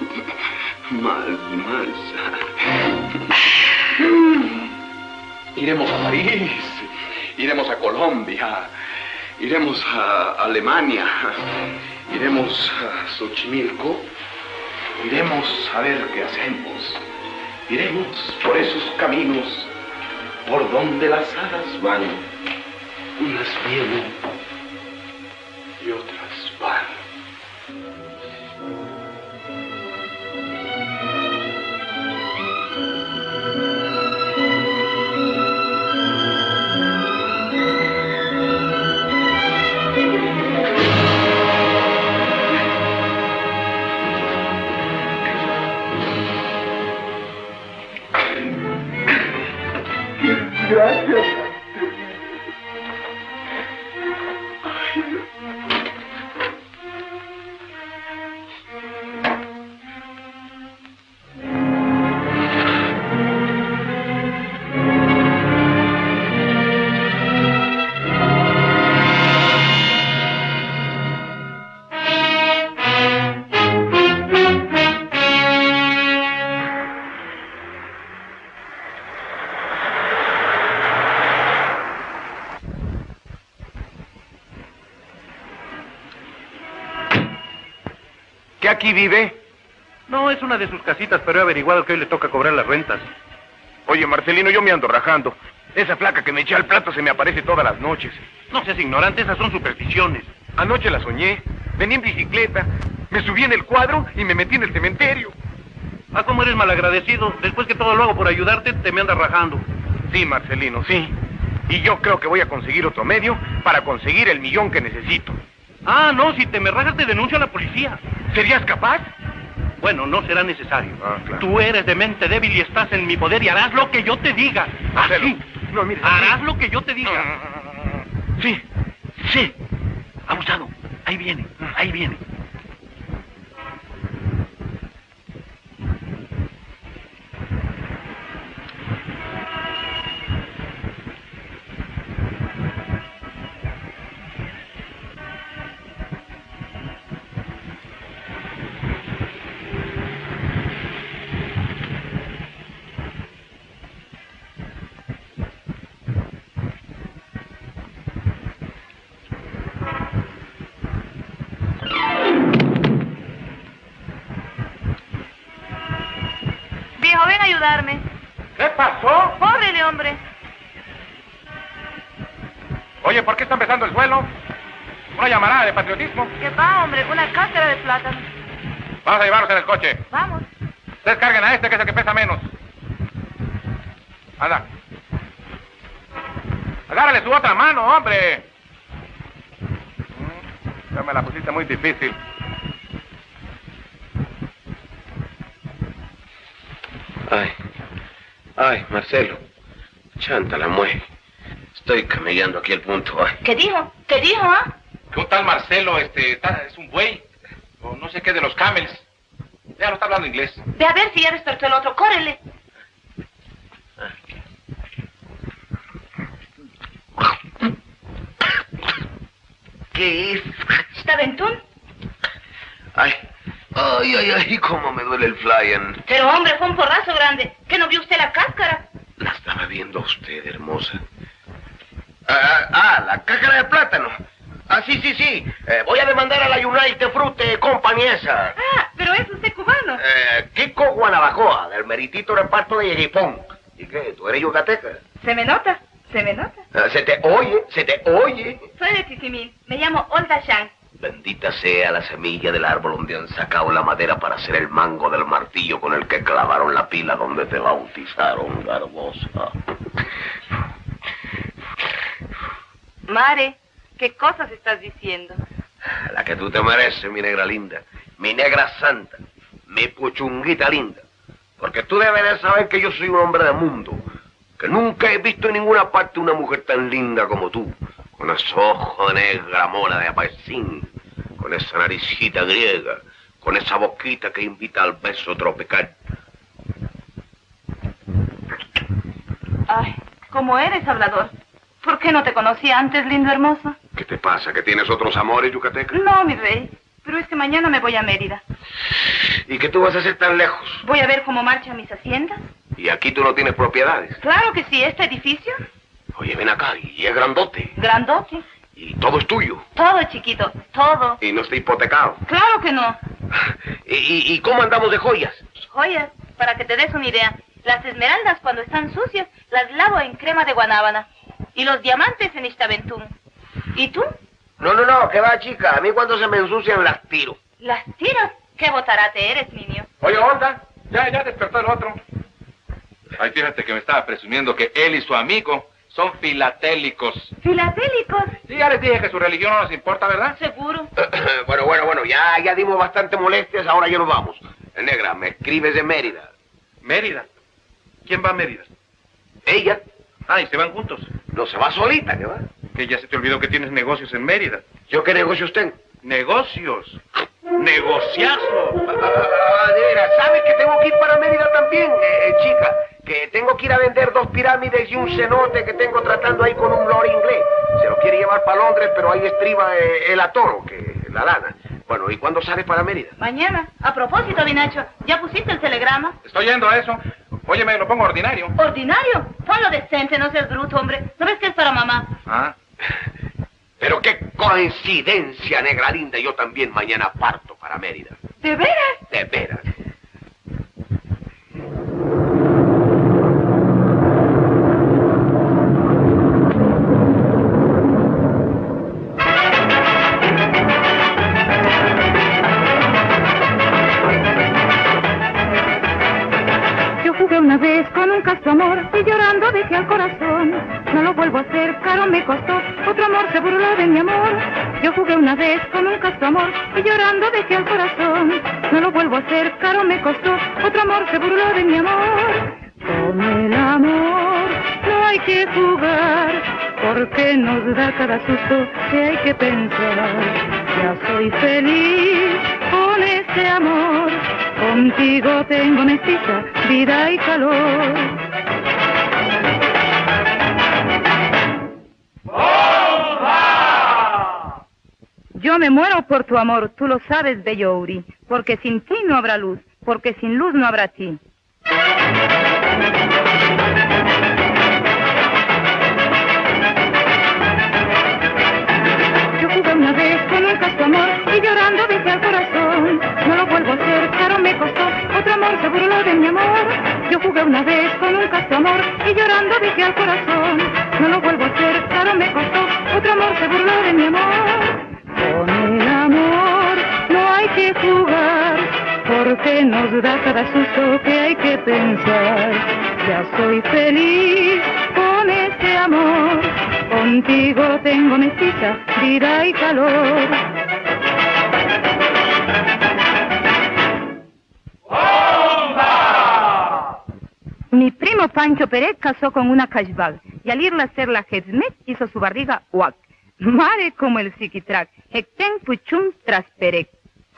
Mal. Iremos a París, iremos a Colombia, iremos a Alemania, iremos a Xochimilco, iremos a ver qué hacemos. Iremos por esos caminos por donde las hadas van. Unas vienen y otras van. Gracias. aquí vive? No, es una de sus casitas, pero he averiguado que hoy le toca cobrar las rentas. Oye, Marcelino, yo me ando rajando. Esa flaca que me eché al plato se me aparece todas las noches. No seas ignorante, esas son supersticiones. Anoche la soñé. Venía en bicicleta, me subí en el cuadro y me metí en el cementerio. Ah, ¿cómo eres malagradecido? Después que todo lo hago por ayudarte, te me andas rajando. Sí, Marcelino, sí. Y yo creo que voy a conseguir otro medio para conseguir el millón que necesito. Ah, no, si te me rajas te denuncio a la policía. ¿Serías capaz? Bueno, no será necesario. Ah, claro. Tú eres de mente débil y estás en mi poder y harás lo que yo te diga. Así. No, mire. Harás lo que yo te diga. Sí. Sí. Abusado. Ahí viene. Ahí viene. Viejo, ven a ayudarme. ¿Qué pasó? Cóbrele, hombre. Oye, ¿por qué está empezando el suelo? Una llamarada de patriotismo. ¿Qué va, hombre? Una cáscara de plátano. Vamos a llevarlos en el coche. Vamos. Ustedes carguen a este, que es el que pesa menos. Anda. Agárrale su otra mano, hombre. Ya me la pusiste muy difícil. Ay, Marcelo. Chanta la mueve. Estoy camellando aquí el punto. Ay. ¿Qué dijo? ¿Qué dijo, ah? Que un tal Marcelo, es un buey. O no sé qué de los camels. Ya no está hablando inglés. Ve a ver si ya despertó el otro. Córrele. ¿Qué es? ¿Está ventún? Ay, cómo me duele el flying. Pero, hombre, fue un porrazo grande. ¿Qué no vio usted la cáscara? La estaba viendo usted, hermosa. La cáscara de plátano. Sí. Voy a demandar a la United Fruit Company esa. Ah, pero es usted cubano. Kiko Guanabacoa, del meritito reparto de Yegipón. ¿Y qué? ¿Tú eres yucateca? Se me nota. Se te oye. Soy de Tizimín. Me llamo Olga Shang. Bendita sea la semilla del árbol donde han sacado la madera para hacer el mango del martillo con el que clavaron la pila donde te bautizaron, garbosa. Mare, ¿qué cosas estás diciendo? La que tú te mereces, mi negra linda, mi negra santa, mi puchunguita linda. Porque tú debes de saber que yo soy un hombre de mundo, que nunca he visto en ninguna parte una mujer tan linda como tú, con esos ojos de negra mora de apelsin, con esa naricita griega, con esa boquita que invita al beso tropical. Ay, ¿cómo eres hablador? ¿Por qué no te conocí antes, lindo hermoso? ¿Qué te pasa? ¿Que tienes otros amores, yucateca? No, mi rey, pero es que mañana me voy a Mérida. ¿Y qué tú vas a hacer tan lejos? Voy a ver cómo marchan mis haciendas. ¿Y aquí tú no tienes propiedades? Claro que sí, este edificio. Oye, ven acá, y es grandote. Grandote. Y todo es tuyo. Todo, chiquito, todo. Y no está hipotecado. Claro que no. ¿Y cómo andamos de joyas? Joyas, para que te des una idea. Las esmeraldas, cuando están sucias, las lavo en crema de guanábana. Y los diamantes en Ixtaventún. ¿Y tú? No, que va, chica. A mí cuando se me ensucian las tiro. ¿Las tiras? ¿Qué botarate eres, niño? Oye, Olga, ya despertó el otro. Ay, fíjate que me estaba presumiendo que él y su amigo son filatélicos. ¿Filatélicos? Sí, ya les dije que su religión no nos importa, ¿verdad? Seguro. Bueno, ya dimos bastante molestias, ahora ya nos vamos. Negra, me escribes de Mérida. ¿Mérida? ¿Quién va a Mérida? Ella. Ah, ¿y se van juntos? No, se va solita, ¿qué va? Que ya se te olvidó que tienes negocios en Mérida. ¿Yo qué negocios tengo? ¿Negocios? ¡Negociazo! De veras, ¿sabes que tengo que ir para Mérida también, chica? Que tengo que ir a vender 2 pirámides y un cenote que tengo tratando ahí con un lord inglés. Se lo quiere llevar para Londres, pero ahí estriba el atoro, que la lana. Bueno, ¿y cuándo sales para Mérida? Mañana. A propósito, Binacho, ¿ya pusiste el telegrama? Estoy yendo a eso. Oye, me lo pongo ordinario. ¿Ordinario? Ponlo decente, no seas bruto, hombre. ¿No ves que es para mamá? Ah. Pero qué coincidencia, negra linda. Yo también mañana parto para Mérida. ¿De veras? De veras. Una vez con un casto amor y llorando dejé al corazón. No lo vuelvo a hacer, caro me costó. Otro amor se burló de mi amor. Yo jugué una vez con un casto amor y llorando dejé al corazón. No lo vuelvo a hacer, caro me costó. Otro amor se burló de mi amor. Con el amor no hay que jugar, porque nos da cada susto que hay que pensar. Ya soy feliz con este amor. Contigo tengo mestiza, vida y calor. ¡Bomba! Yo me muero por tu amor, tú lo sabes, bello Uri, porque sin ti no habrá luz, porque sin luz no habrá ti. Yo jugué una vez con un casto amor y llorando dejé al corazón. No lo vuelvo a hacer, caro me costó. Otro amor se burló de mi amor. Yo jugué una vez con un casto amor y llorando dejé al corazón. No lo vuelvo a hacer, caro me costó. Otro amor se burló de mi amor. Con el amor no hay que jugar, porque nos da cada susto que hay que pensar. Ya soy feliz con este amor. Contigo tengo mestiza, vida y calor. ¡Bomba! Mi primo Pancho Pérez casó con una cashbag y al irle a hacer la Hetzmet hizo su barriga guac. Mare como el psiquitrac, hecten puchum trasperec.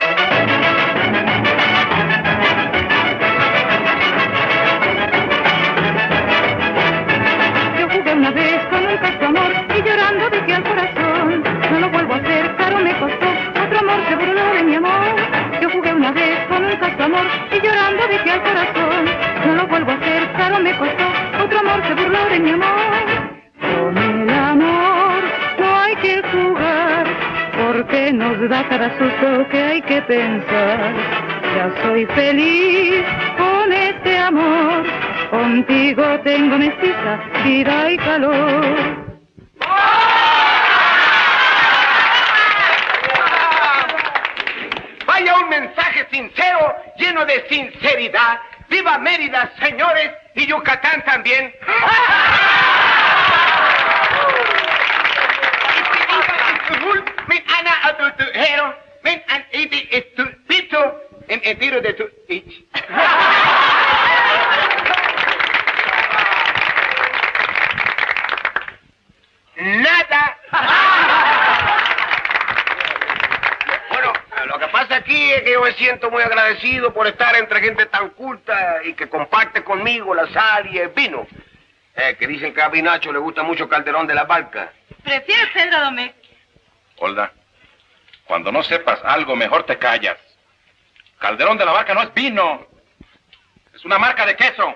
Yo jugué una vez con un casto amor y llorando dejé al corazón. No lo vuelvo a hacer, caro me costó. Otro amor se burló de mi amor. Yo jugué una vez con un casto amor y llorando dejé al corazón. No lo vuelvo a hacer, caro me costó. Otro amor se burló de mi amor. Con el amor no hay que jugar, porque nos da cada susto que hay que pensar. Ya soy feliz con este amor. Contigo tengo mestiza, vida y calor. Vaya un mensaje sincero, lleno de sinceridad. ¡Viva Mérida, señores! Y Yucatán también. Nada. Bueno, lo que pasa aquí es que yo me siento muy agradecido por estar entre gente tan culta y que comparte conmigo la sal y el vino. Que dicen que a Binacho le gusta mucho Calderón de la Barca. Prefiero Pedro Domecq. Olga, cuando no sepas algo, mejor te callas. Calderón de la Barca no es vino. Es una marca de queso.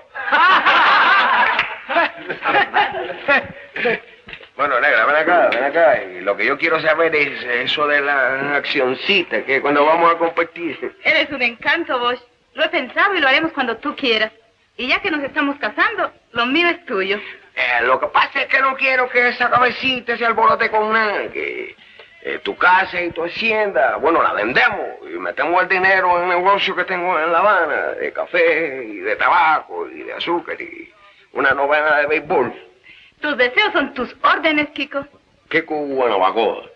Bueno, negra, ven acá. Y lo que yo quiero saber es eso de la accioncita, que cuando vamos a competir. Eres un encanto, Bosch. Lo he pensado y lo haremos cuando tú quieras. Y ya que nos estamos casando, lo mío es tuyo. Lo que pasa es que no quiero que esa cabecita se alborote con nada, que tu casa y tu hacienda, bueno, la vendemos y metemos el dinero en el negocio que tengo en La Habana, de café y de tabaco y de azúcar y una novena de béisbol. Tus deseos son tus órdenes, Kiko. Kiko Guanabacoa.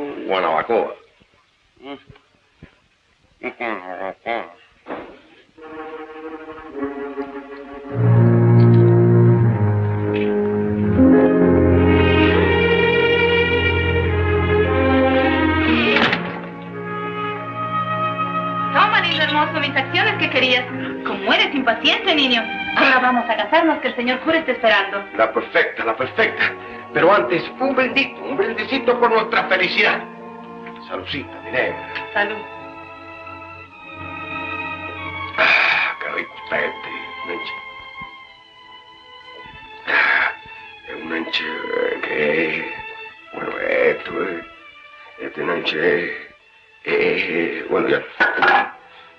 Toma, lindo hermoso, mis acciones que querías. Como eres impaciente, niño. Ahora vamos a casarnos, que el señor cura está esperando. La perfecta. Pero antes, un brindisito por nuestra felicidad. Saludcita, mi negra. Salud. Qué rico está este nanche. Es un nanche que... Bueno, este nanche bueno, ya.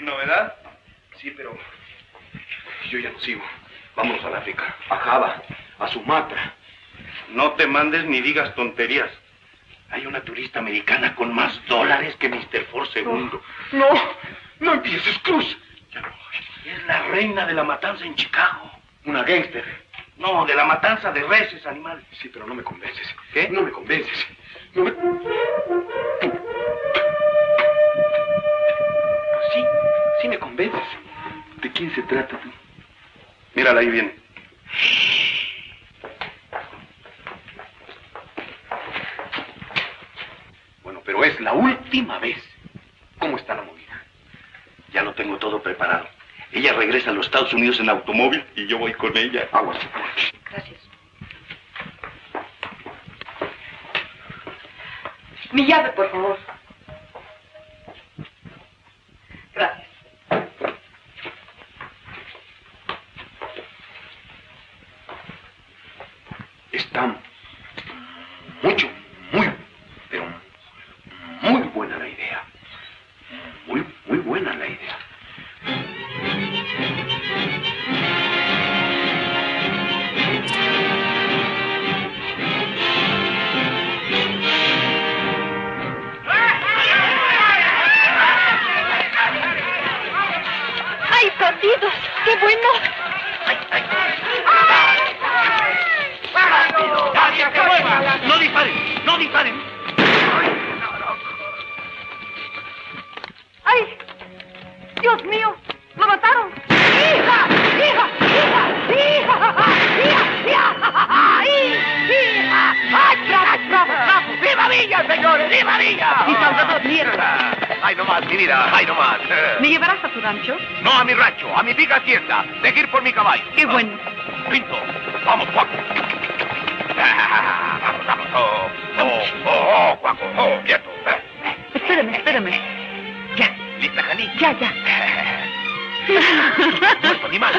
novedad? Sí, pero yo ya no sigo. Vámonos al África, a Java, a Sumatra. No te mandes ni digas tonterías. Hay una turista americana con más dólares que Mr. Ford II. No empieces, Cruz. Ya no. Es la reina de la matanza en Chicago. Una gángster. No, de la matanza de reses, animal. Sí, pero no me convences. ¿Qué? No me convences. No me... Sí me convences. ¿De quién se trata tú? Mírala, ahí viene. Bueno, pero es la última vez. ¿Cómo está la movida? Ya lo tengo todo preparado. Ella regresa a los Estados Unidos en automóvil y yo voy con ella. Aguas. Gracias. Mi llave, por favor. Gracias. Está muy buena la idea. Muy buena la idea. ¡Ay, perdidos! ¡Qué bueno! ¡Nadie se mueva! ¡No disparen! ¡No disparen! ¡Ay! ¡Dios mío! ¡Lo mataron! ¡Hija! ¡Hija! ¡Hija! ¡Hija! ¡Hija! ¡Hija! ¡Ay, bravo, bravo, bravo! ¡Viva Villa, señores! ¡Viva Villa! Mi Salvador, mierda. ¡Ay, no más, mi vida! ¡Ay, no más! ¿Me llevarás a tu rancho? No a mi rancho, a mi pica hacienda. Deje ir por mi caballo. ¡Qué bueno! Pinto, vamos, Cuaco. Vamos, vamos. Cuaco. Quieto. Espérame. Ya. ¿Lista, Jani? Ya. Muerto, animal.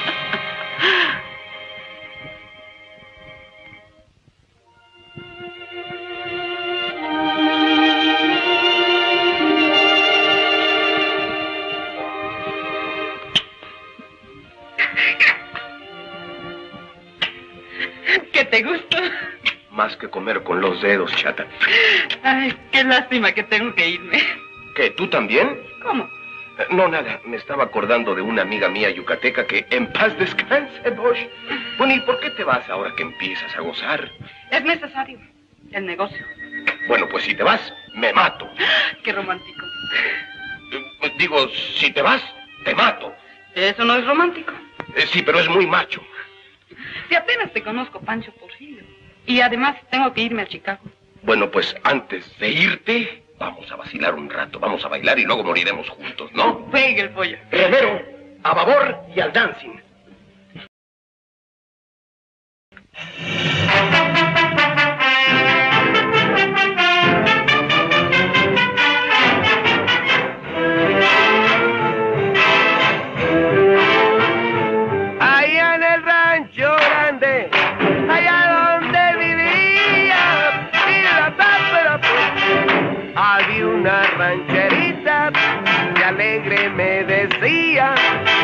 ¿Qué te gustó? Más que comer con los dedos, chata. Ay, qué lástima que tengo que irme. ¿Qué, tú también? ¿Cómo? No, nada. Me estaba acordando de una amiga mía yucateca que en paz descanse, Bosch. Bueno, ¿y por qué te vas ahora que empiezas a gozar? Es necesario. El negocio. Bueno, pues si te vas, me mato. Qué romántico. Digo, si te vas, te mato. Eso no es romántico. Sí, pero es muy macho. Si apenas te conozco, Pancho Porfirio. Y además tengo que irme a Chicago. Bueno, pues antes de irte, vamos a vacilar un rato, vamos a bailar y luego moriremos juntos, ¿no? Pegue el pollo. Remero, a babor y al dancing. Allá en el rancho grande, allá donde vivía, había una rancherita que alegre me decía,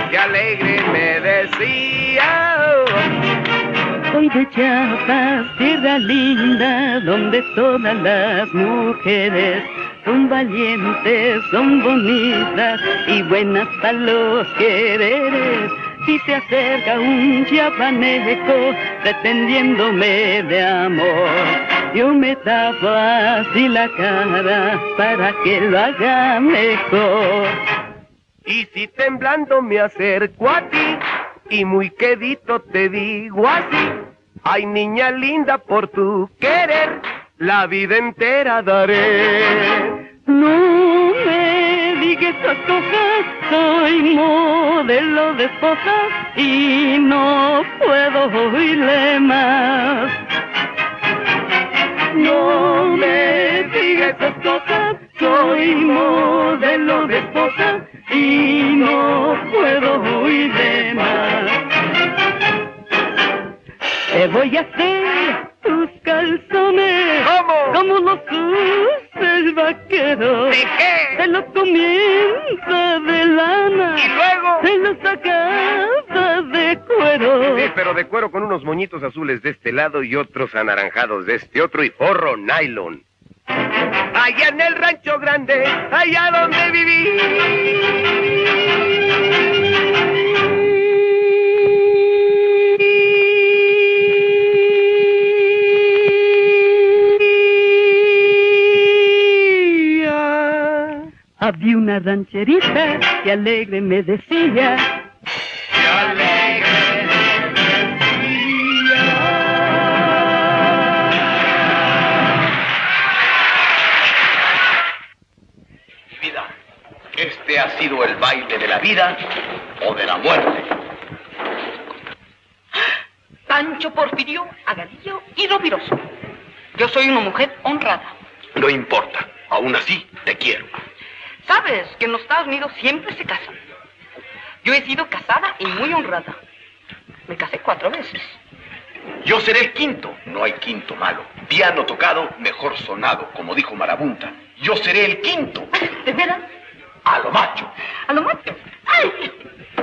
Soy de Chiapas, tierra linda, donde todas las mujeres son valientes, son bonitas y buenas para los quereres. Si se acerca un chiapaneco pretendiéndome de amor, yo me tapo así la cara para que lo haga mejor. Y si temblando me acerco a ti y muy quedito te digo así, ay niña linda, por tu querer la vida entera daré. No me digas esas cosas, soy modelo de esposas y no puedo oírle más. No me digas esas cosas, soy modelo de esposas y no puedo oírle más. Te voy a hacer tus calzones. ¿Cómo? Como los usa el vaquero. ¿De qué? Te lo comienza de lana. ¿Y luego? Se lo sacaba de cuero. Sí, pero de cuero con unos moñitos azules de este lado y otros anaranjados de este otro y forro nylon. Allá en el rancho grande, allá donde viví. Había una rancherita que alegre me decía. ¡Qué alegre Mi vida, este ha sido el baile de la vida o de la muerte. Pancho, Porfirio, Agadillo y Roviroso. Yo soy una mujer honrada. No importa, aún así te quiero. Sabes que en los Estados Unidos siempre se casan. Yo he sido casada y muy honrada. Me casé 4 veces. Yo seré el quinto. No hay quinto malo. Piano tocado, mejor sonado, como dijo Marabunta. Yo seré el quinto. ¿De veras? A lo macho. ¿A lo macho? ¡Ay!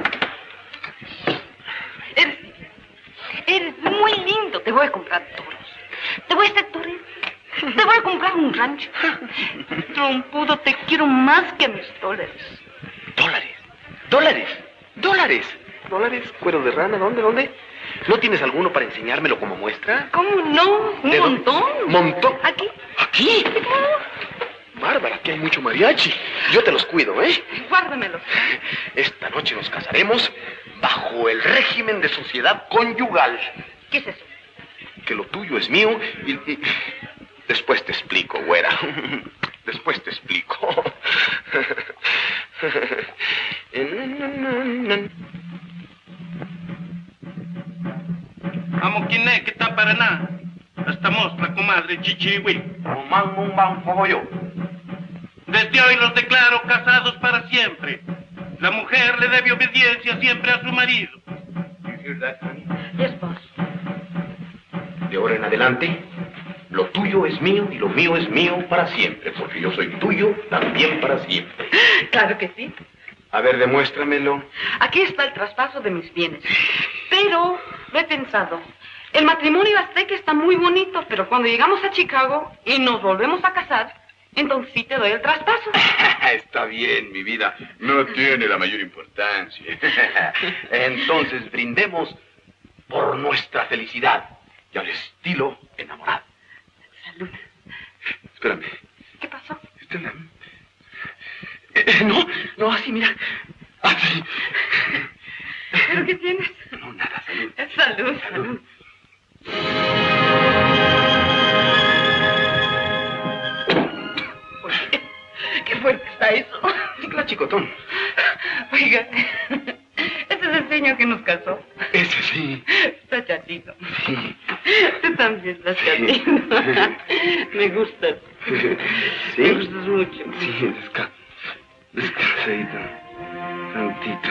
Eres muy lindo. Te voy a comprar toros. Te voy a hacer torero. Te voy a comprar un rancho. Trompudo, te quiero más que a mis dólares. ¿Dólares? ¿Dólares? ¿Dólares? ¿Dólares? ¿Cuero de rana? ¿Dónde? ¿No tienes alguno para enseñármelo como muestra? ¿Cómo no? Un montón. ¿Montón? ¿Aquí? ¿Aquí? Bárbara, aquí hay mucho mariachi. Yo te los cuido, ¿eh? Guárdamelos. Esta noche nos casaremos bajo el régimen de sociedad conyugal. ¿Qué es eso? Que lo tuyo es mío y... Después te explico, güera. Después te explico. Amo quiné, que está para nada. Estamos la comadre Chichihui. Mumban yo. Desde hoy los declaro casados para siempre. La mujer le debe obediencia siempre a su marido. Yes, boss. De ahora en adelante, lo tuyo es mío y lo mío es mío para siempre, porque yo soy tuyo también para siempre. Claro que sí. A ver, demuéstramelo. Aquí está el traspaso de mis bienes. Pero lo he pensado. El matrimonio azteca está muy bonito, pero cuando llegamos a Chicago y nos volvemos a casar, entonces sí te doy el traspaso. Está bien, mi vida. No tiene la mayor importancia. Entonces brindemos por nuestra felicidad y al estilo enamorado. Salud. Espérame. ¿Qué pasó? No, así, mira. Así. ¿Pero qué tienes? No, nada, salud. Salud. Oye, qué fuerte está eso. La chicotón. Oiga, este es el señor que nos casó. Ese sí. Está chatito. Sí. Tú también estás chatito. Me gustas. ¿Sí? Me gustas mucho. Sí, descansadito. Tantito.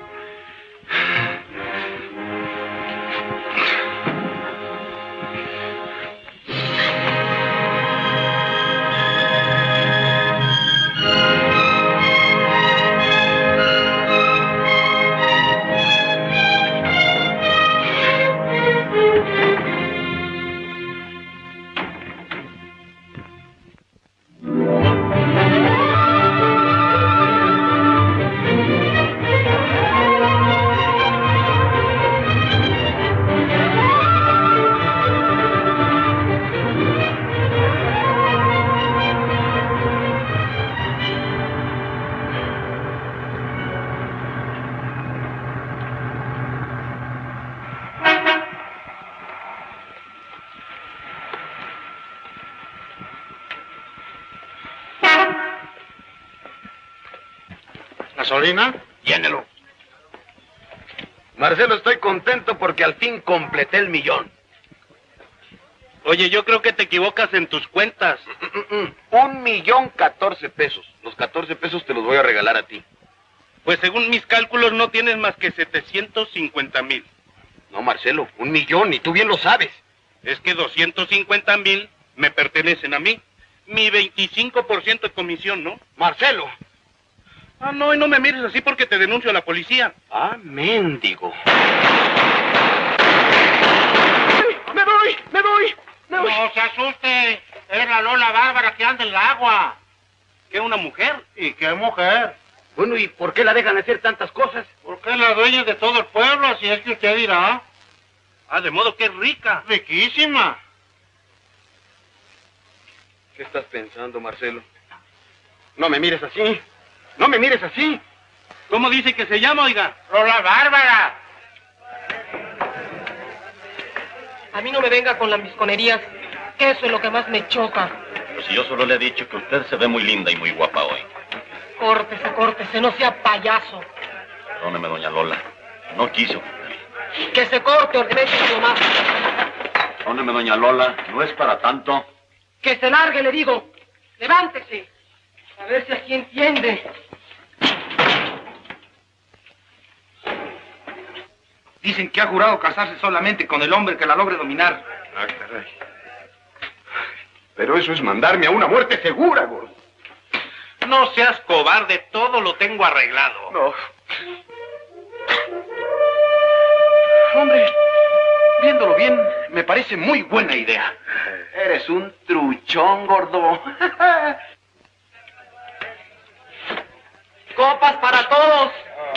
¿Gasolina? Llénelo. Marcelo, estoy contento porque al fin completé el millón. Oye, yo creo que te equivocas en tus cuentas. 1,014,000 pesos. Los 14 pesos te los voy a regalar a ti. Pues según mis cálculos no tienes más que 750,000. No, Marcelo, 1 millón, y tú bien lo sabes. Es que 250,000 me pertenecen a mí. Mi 25% de comisión, ¿no? Marcelo, Ah, no, y no me mires así porque te denuncio a la policía. Ah, mendigo. ¡Me voy! No se asuste. Es la Lola Bárbara que anda en el agua. ¿Qué, una mujer? ¿Y qué mujer? Bueno, ¿y por qué la dejan hacer tantas cosas? Porque es la dueña de todo el pueblo, así es que usted dirá. Ah, de modo que es rica. Riquísima. ¿Qué estás pensando, Marcelo? No me mires así. No me mires así. ¿Cómo dice que se llama, oiga? Lola Bárbara. A mí no me venga con las misconerías, que eso es lo que más me choca. Pues yo solo le he dicho que usted se ve muy linda y muy guapa hoy. Córtese, no sea payaso. Perdóneme, doña Lola. No quiso. Que se corte, ordene nomás. Perdóneme, doña Lola. No es para tanto. Que se largue, le digo. Levántese. A ver si aquí entiende. Dicen que ha jurado casarse solamente con el hombre que la logre dominar. Ah, caray. Pero eso es mandarme a una muerte segura, gordo. No seas cobarde, todo lo tengo arreglado. No. Hombre, viéndolo bien, me parece muy buena idea. Eres un truchón, gordo. Copas para todos.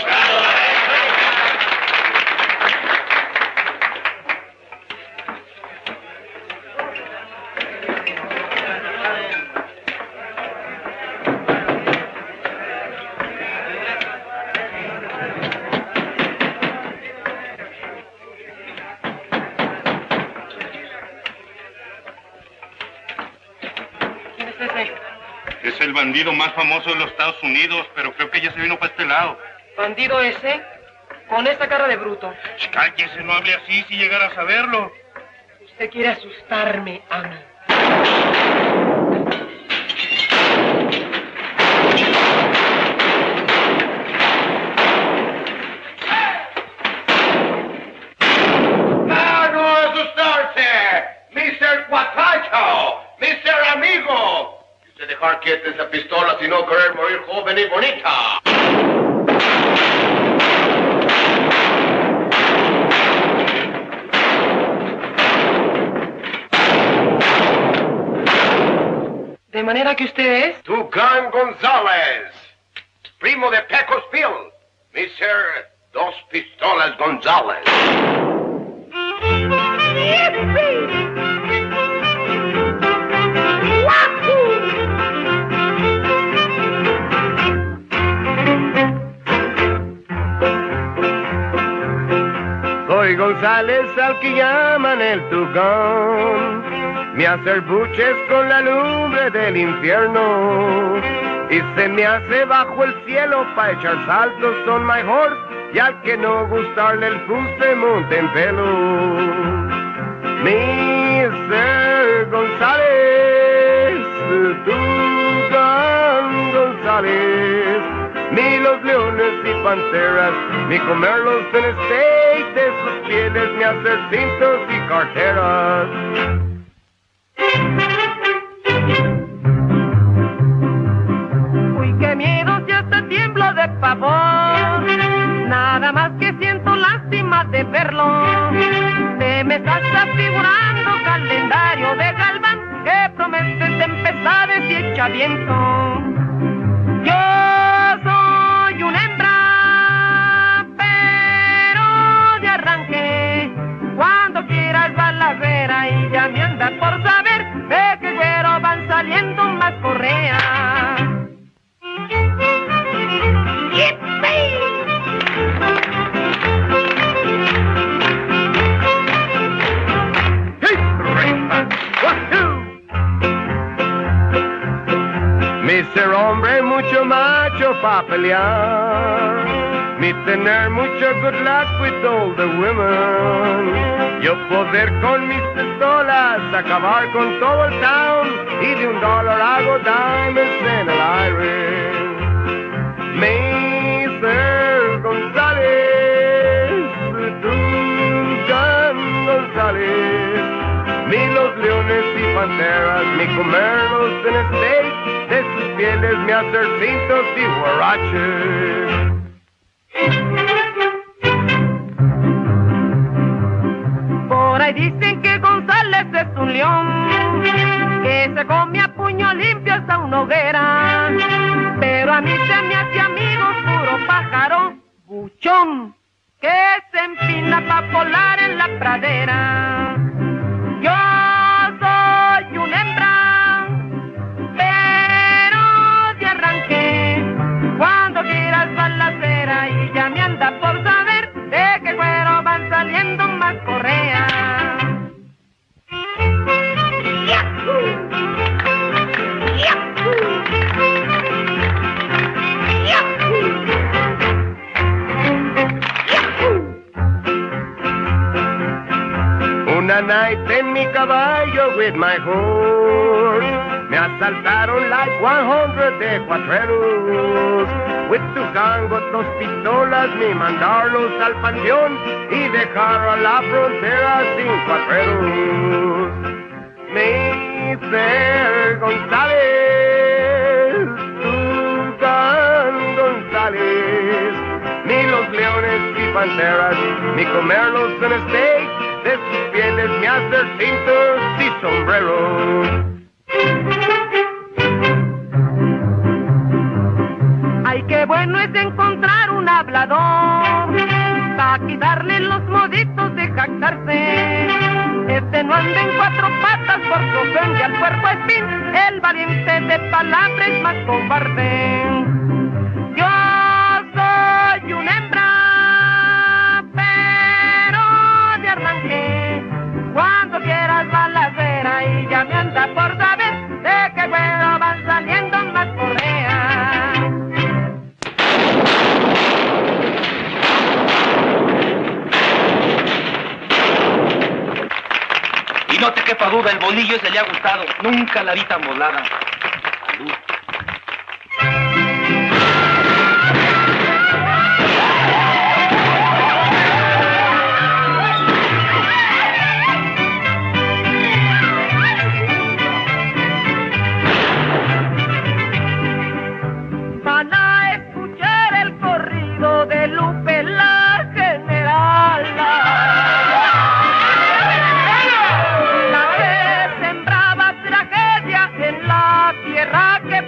Es el bandido más famoso de los Estados Unidos, pero creo que ya se vino para este lado. ¿Bandido ese? Con esta cara de bruto. Cállese, no hable así si llegara a saberlo. Usted quiere asustarme a mí. ¡No asustarse! ¡Mr. Cuacacho! ¡Mr. Amigo! Usted dejar quieta esa pistola si no querer morir joven y bonita. ¿De manera que usted es? Tucán González, primo de Pecos Bill, Mr. Dos Pistolas González. Soy González al que llaman el Tucán. Me hace buches con la lumbre del infierno y se me hace bajo el cielo pa' echar saltos son my horse y al que no gustarle el fuste monte en pelo. Mr. González, Tucán González, ni los leones y panteras, ni comerlos en steak de sus pieles, ni hacer cintos y carteras. Uy, qué miedo, si hasta tiemblo de pavor. Nada más que siento lástima de verlo. Se me está figurando calendario de Galván que promete tempestades y echa viento. Yo soy una hembra, pero de arranque. Cuando quieras balacera y ya me anda por saber de qué güero van saliendo más correas. Ser hombre mucho macho pa' pelear, mi tener mucho good luck with all the women, yo poder con mis pistolas acabar con todo el town y de $1 hago diamonds en el aire. Mr. González, Tucán González, ni los leones y panteras, ni comerlos en steak de sus pieles me hace cintos y huaraches. Por ahí dicen que González es un león, que se come a puño limpio hasta una hoguera, pero a mí se me hace amigo puro pájaro buchón, que se empina pa' volar en la pradera. Yo soy una hembra, pero de arranque, cuando quieras balacera y ya me anda por saber de qué cuero van saliendo más correas. Una night en mi caballo with my horse, me asaltaron like 100 de cuatreros. With su gango, 2 pistolas, me mandarlos al panteón y dejar a la frontera sin cuatreros. Mr. González, Tucán González, ni los leones y panteras, ni comerlos en steak, de sus pieles me hacer cintos y sombreros. Ay, qué bueno es encontrar un hablador, pa' quitarle los moditos de jactarse. Este no anda en 4 patas por su ofende al cuerpo espín, el valiente de palabra es más cobarde. Yo soy una hembra, pero de arranque, cuando quieras balacera y ya me anda por saber de qué cuero van saliendo más correas. Y no te quepa duda, el bolillo ese le ha gustado. Nunca la vi tan volada. Salud. Van a escuchar el corrido de Lupe la general, la que sembraba tragedia en la tierra que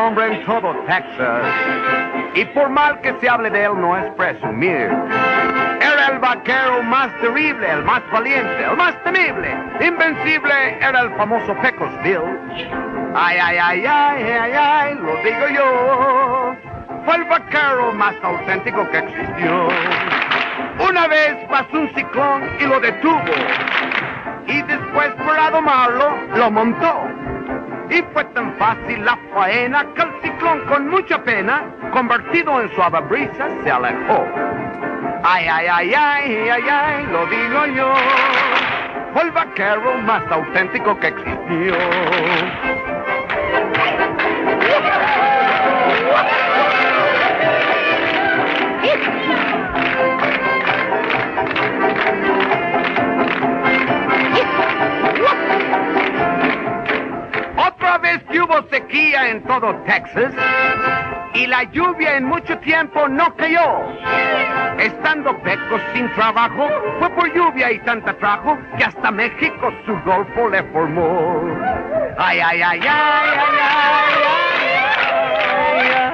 hombre en todo Texas. Y por mal que se hable de él, no es presumir. Era el vaquero más terrible, el más valiente, el más temible, invencible, era el famoso Pecos Bill. Ay, ay, ay, ay, ay, ay, lo digo yo. Fue el vaquero más auténtico que existió. Una vez pasó un ciclón y lo detuvo. Y después para domarlo, lo montó. Y fue tan fácil la faena que el ciclón con mucha pena, convertido en suavebrisa, se alejó. Ay, ay, ay, ay, ay, ay, lo digo yo. Fue el vaquero más auténtico que existió. Otra vez que hubo sequía en todo Texas y la lluvia en mucho tiempo no cayó. Estando Pecos sin trabajo, fue por lluvia y tanta trajo que hasta México su golfo le formó. Ay, ay, ay, ay, ay, ay, ay, ay, ay,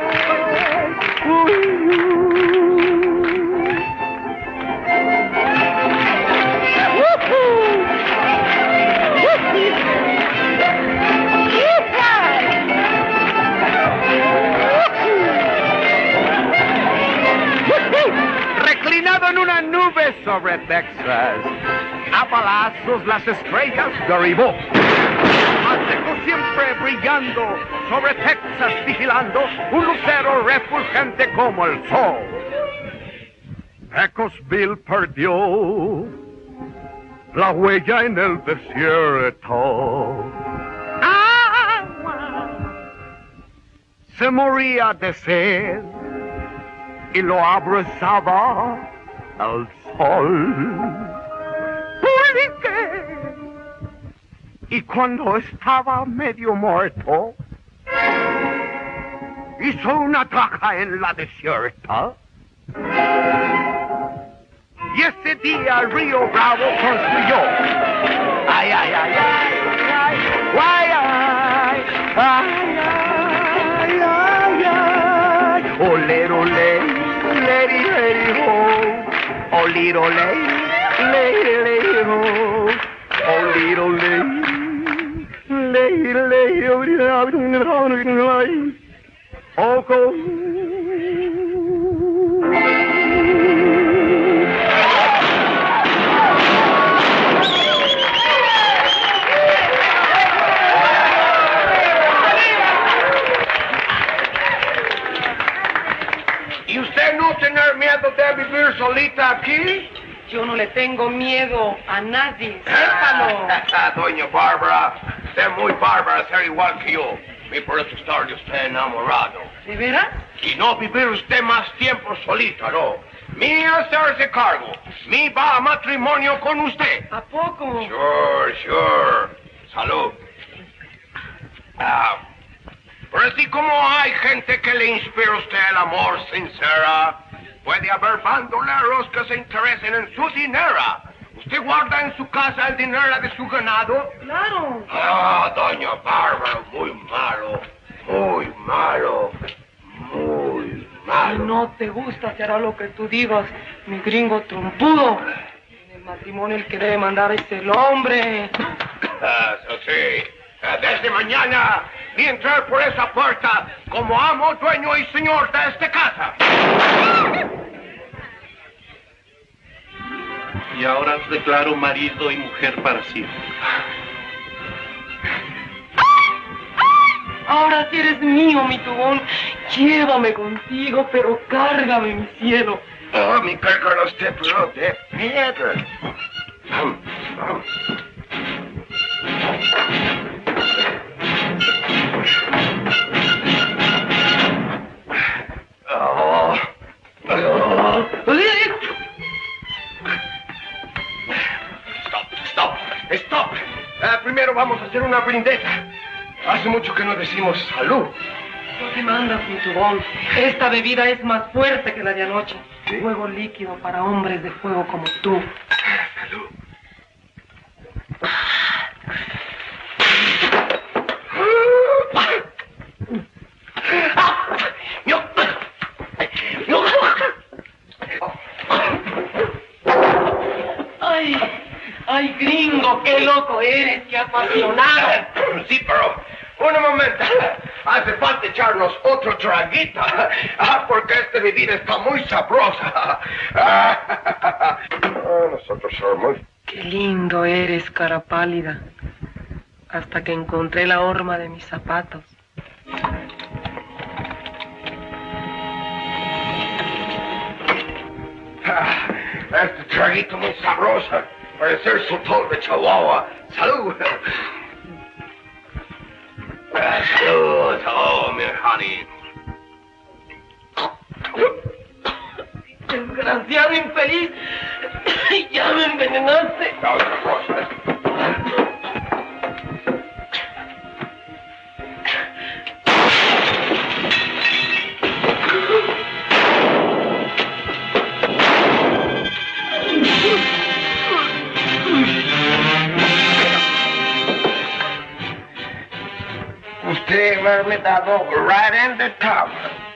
reclinado en una nube sobre Texas, a balazos las estrellas derribó. Azteco siempre brillando, sobre Texas vigilando, un lucero refulgente como el sol. Pecos Bill perdió la huella en el desierto. Se moría de sed y lo abrazaba el sol. Y cuando estaba medio muerto, hizo una traja en la desierta. Y ese día el río Bravo construyó. Ay, ay, ay, ay, ay, ay, ay, ay, ay, ay, ay, ole, ole, lady, lady, ho, ole, ole, lady, lady, ho, ole, ole, lady, lady, oh, go. ¿Y usted no tener miedo de vivir solita aquí? Yo no le tengo miedo a nadie, sépalo. Doña Bárbara, usted es muy bárbara, ser igual que yo. Y por eso estar de usted enamorado. ¿De veras? Y no vivir usted más tiempo solita, no. Mi hacerse cargo. Mi va a matrimonio con usted. ¿A poco? Sure, sure. Salud. Pero así como hay gente que le inspira a usted el amor sincera, puede haber bandoleros que se interesen en su dinero. ¿Usted guarda en su casa el dinero de su ganado? Claro. Doña Bárbara, muy malo, muy malo, muy malo. Si no te gusta, se hará lo que tú digas, mi gringo trompudo. En el matrimonio el que debe mandar es el hombre. Eso sí. Desde mañana, ni entrar por esa puerta como amo, dueño y señor de esta casa. Y ahora os declaro marido y mujer para siempre. Ahora sí eres mío, mi tubón. Llévame contigo, pero cárgame, mi cielo. Mi cárgalo usted, pero de piedra. Vamos. Stop. Primero vamos a hacer una brindeta. Hace mucho que no decimos salud. No te mandas, mi tubón. Esta bebida es más fuerte que la de anoche. ¿Sí? Fuego líquido para hombres de fuego como tú. Salud. Ay, gringo, qué loco eres, qué apasionado. Sí, pero un momento. Hace falta echarnos otro traguito. Porque esta bebida está muy sabrosa. Nosotros somos... Qué lindo eres, cara pálida. Hasta que encontré la horma de mis zapatos. Este traguito muy sabroso. Puede ser sotol de Chihuahua. ¡Salud! ¡Salud! ¡Oh, mi honey! Desgraciado infeliz. Ya me envenenaste. La otra cosa. Usted me ha dado right in the top.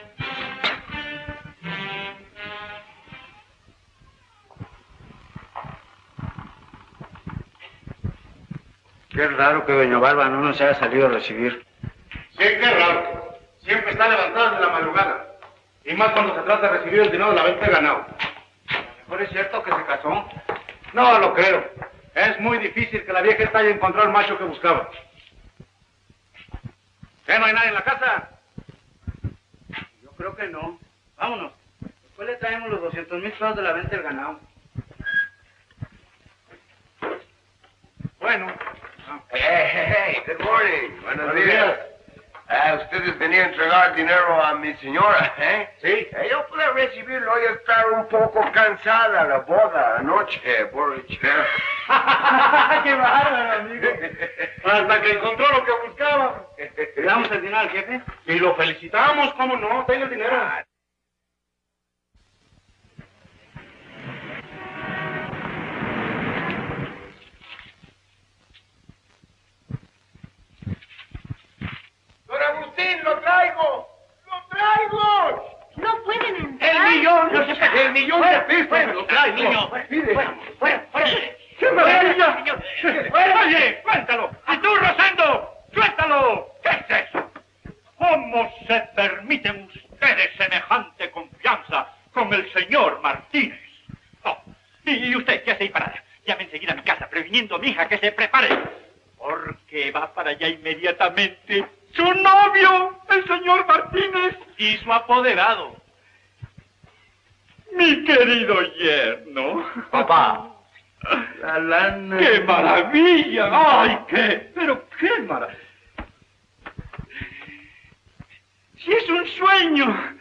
Qué raro que doña Barba no nos haya salido a recibir. Sí, qué raro. Siempre está levantada desde la madrugada. Y más cuando se trata de recibir el dinero de la venta de ganado. A lo mejor es cierto que se casó. No lo creo. Es muy difícil que la vieja esta haya encontrado el macho que buscaba. ¿Qué, no hay nadie en la casa? Yo creo que no. Vámonos. Después le traemos los 200,000 pesos de la venta del ganado. Bueno. Hey, good morning. Buenos días. Ustedes venían a entregar dinero a mi señora, ¿eh? Sí. Yo pude recibirlo y estar un poco cansada la boda anoche, borracha. ¡Qué bárbaro, amigo! Hasta que encontró lo que buscaba. ¿Le damos el dinero al jefe? Y lo felicitamos, ¿cómo no? Tenga el dinero. ¡Don Agustín, lo traigo! ¡Lo traigo! No pueden entrar. ¡El millón! ¡El millón de pesos! ¡Lo traigo! ¡Niño! ¡Fuera! ¡Oye, suéltalo! ¡Y tú, Rosendo! ¡Suéltalo! ¿Qué es eso? ¿Cómo se permiten ustedes semejante confianza con el señor Martínez? Oh, ¿y usted qué hace ahí parada? Llame enseguida a mi casa, previniendo a mi hija que se prepare. Porque va para allá inmediatamente su novio, el señor Martínez, y su apoderado. Mi querido yerno. Papá. La lana. ¡Qué maravilla! ¡Ay, qué! ¡Pero qué maravilla! ¡Si es un sueño!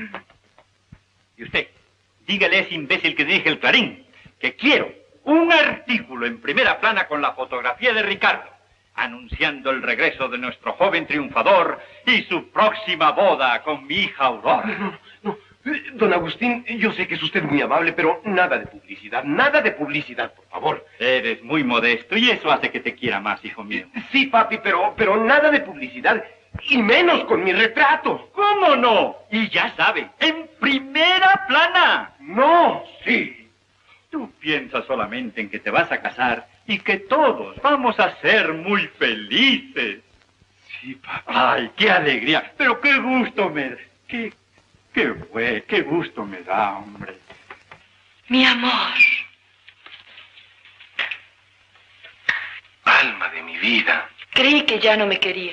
Y usted, dígale a ese imbécil que dirige el Clarín que quiero un artículo en primera plana con la fotografía de Ricardo, anunciando el regreso de nuestro joven triunfador y su próxima boda con mi hija Aurora. No. Don Agustín, yo sé que es usted muy amable, pero nada de publicidad, por favor. Eres muy modesto y eso hace que te quiera más, hijo mío. Sí, papi, pero nada de publicidad, y menos con mi retrato. ¿Cómo no? Y ya sabe, en primera plana. No, sí. Tú piensas solamente en que te vas a casar y que todos vamos a ser muy felices. Sí, papi. Ay, qué alegría, pero qué gusto me da. Qué gusto me da, hombre. Mi amor. Alma de mi vida. Creí que ya no me quería.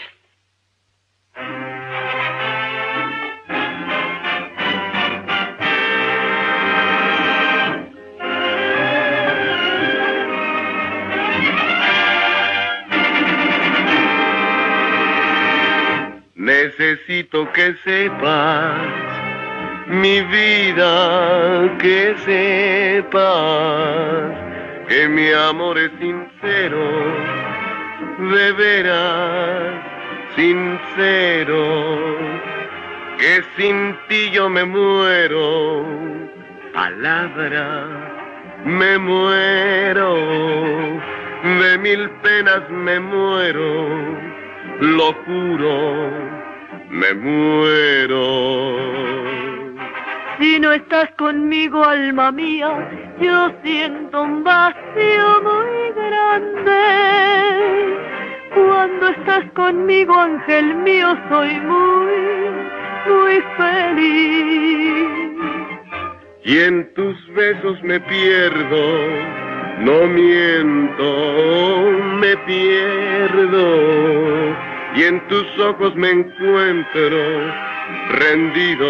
Necesito que sepas, mi vida, que sepas que mi amor es sincero, de veras sincero, que sin ti yo me muero, palabra, me muero, de mil penas me muero, lo juro, me muero. Si no estás conmigo, alma mía, yo siento un vacío muy grande. Cuando estás conmigo, ángel mío, soy muy feliz. Y en tus besos me pierdo, no miento, me pierdo. Y en tus ojos me encuentro rendido.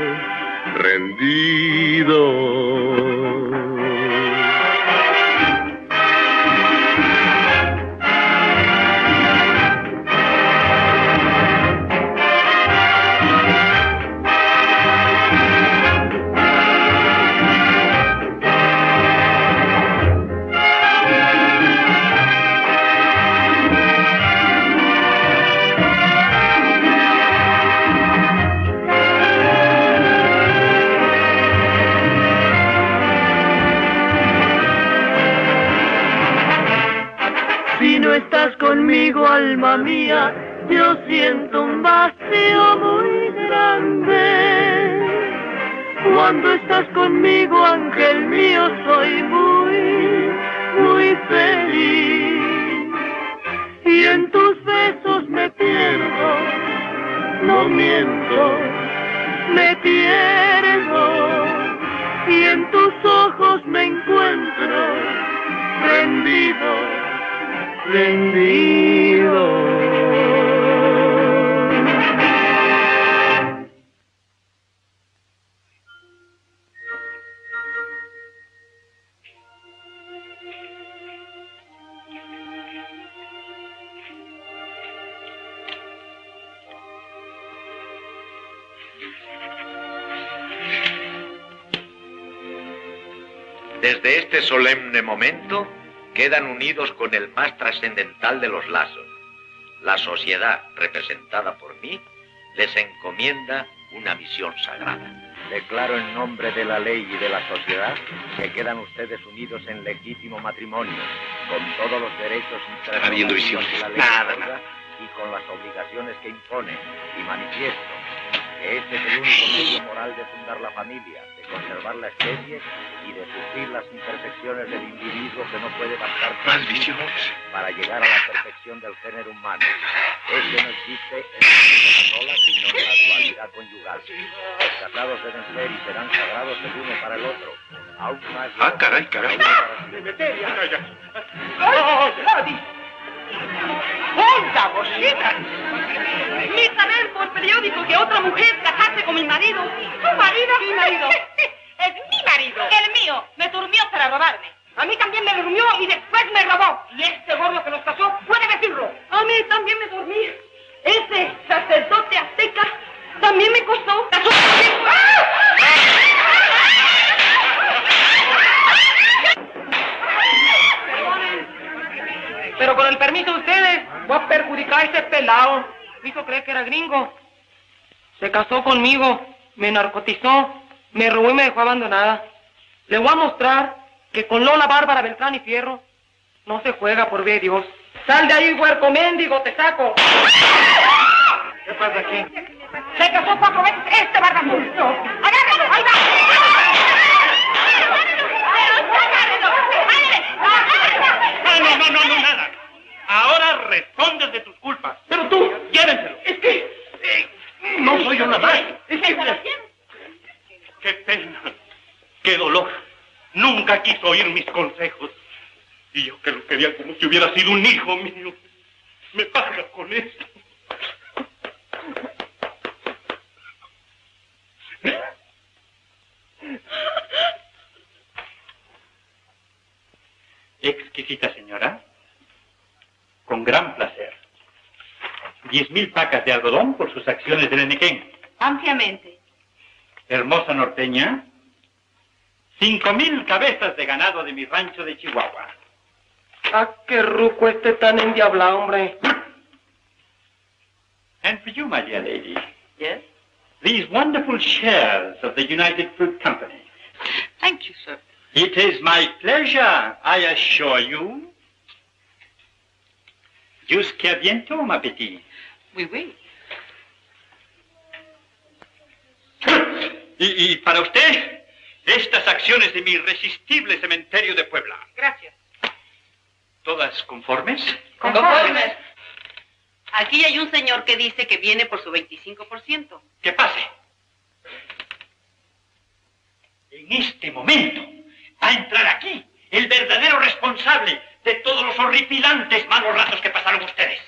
Si no estás conmigo, alma mía, yo siento un vacío muy grande. Cuando estás conmigo, ángel mío, soy muy feliz. Y en tus besos me pierdo, no miento, me pierdo. Y en tus ojos me encuentro rendido. Desde este solemne momento quedan unidos con el más trascendental de los lazos. La sociedad, representada por mí, les encomienda una misión sagrada. Declaro en nombre de la ley y de la sociedad que quedan ustedes unidos en legítimo matrimonio, con todos los derechos y prerrogativas que la ley otorga y con las obligaciones que impone, y manifiesto que este es el único medio moral de fundar la familia, de conservar la especie y de sufrir las imperfecciones del individuo que no puede bastar para llegar a la perfección del género humano. Este no existe en la persona sola, sino en la dualidad conyugal. Los casados deben ser y serán sagrados el uno para el otro. Aún más caray. ¡Onda, bocina! Mi saber por periódico que otra mujer casarse con mi marido. ¿Tu marido? Mi marido. Es mi marido. El mío. Me durmió para robarme. A mí también me durmió y después me robó. Y este gordo que nos casó puede decirlo. A mí también me dormí. Ese sacerdote azteca también me costó. Pero con el permiso de ustedes, voy a perjudicar a ese pelado. Me hizo creer que era gringo. Se casó conmigo, me narcotizó, me robó y me dejó abandonada. Le voy a mostrar que con Lola Bárbara Beltrán y Fierro no se juega por ver Dios. ¡Sal de ahí, huerco mendigo, te saco! ¿Qué pasa aquí? Se casó 4 veces este barbazón. ¡Agárralo! ¡Ahí va! No, nada. Ahora respondes de tus culpas. Pero tú, llévenselo. Es que no soy yo nada más. Es que... Qué pena, qué dolor. Nunca quiso oír mis consejos. Y yo que lo quería como si hubiera sido un hijo mío. Me paga con esto. Exquisita señora. Con gran placer. 10,000 pacas de algodón por sus acciones del Enequén. Ampliamente. Hermosa norteña. 5,000 cabezas de ganado de mi rancho de Chihuahua. Ah, qué ruco este tan endiablado, hombre. And for you, my dear lady. Yes? These wonderful shares of the United Fruit Company. Thank you, sir. It is my pleasure, I assure you. Jusqu'à bientôt, ma petite. Oui, oui. Y para usted, estas acciones de mi irresistible cementerio de Puebla. Gracias. ¿Todas conformes? Conformes. Aquí hay un señor que dice que viene por su 25%. Que pase. En este momento va a entrar aquí el verdadero responsable de todos los horripilantes malos ratos que pasaron ustedes.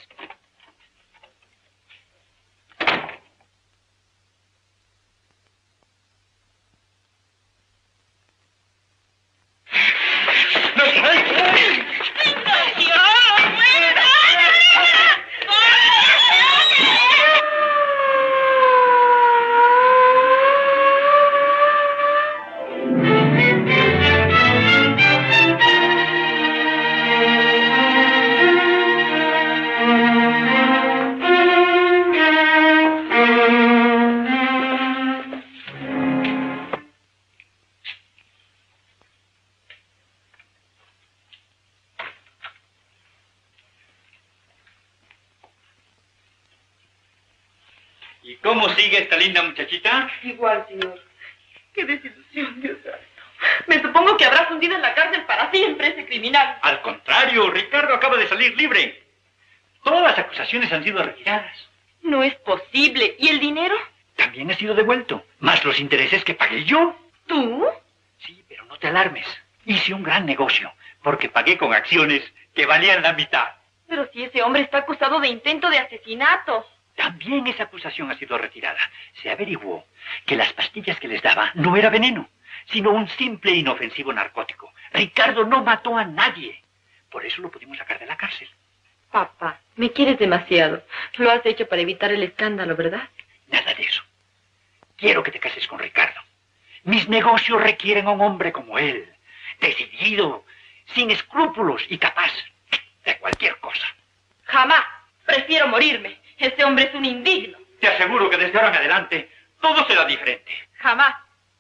¿Y cómo sigue esta linda muchachita? Igual, señor. Qué desilusión, Dios santo. Me supongo que habrá fundido en la cárcel para siempre ese criminal. Al contrario, Ricardo acaba de salir libre. Todas las acusaciones han sido retiradas. No es posible. ¿Y el dinero? También ha sido devuelto, más los intereses que pagué yo. ¿Tú? Sí, pero no te alarmes. Hice un gran negocio, porque pagué con acciones que valían la mitad. Pero si ese hombre está acusado de intento de asesinato. También esa acusación ha sido retirada. Se averiguó que las pastillas que les daba no era veneno, sino un simple e inofensivo narcótico. Ricardo no mató a nadie. Por eso lo pudimos sacar de la cárcel. Papá, me quieres demasiado. Lo has hecho para evitar el escándalo, ¿verdad? Nada de eso. Quiero que te cases con Ricardo. Mis negocios requieren a un hombre como él, decidido, sin escrúpulos y capaz de cualquier cosa. Jamás. Prefiero morirme. Ese hombre es un indigno. Te aseguro que desde ahora en adelante todo será diferente. Jamás.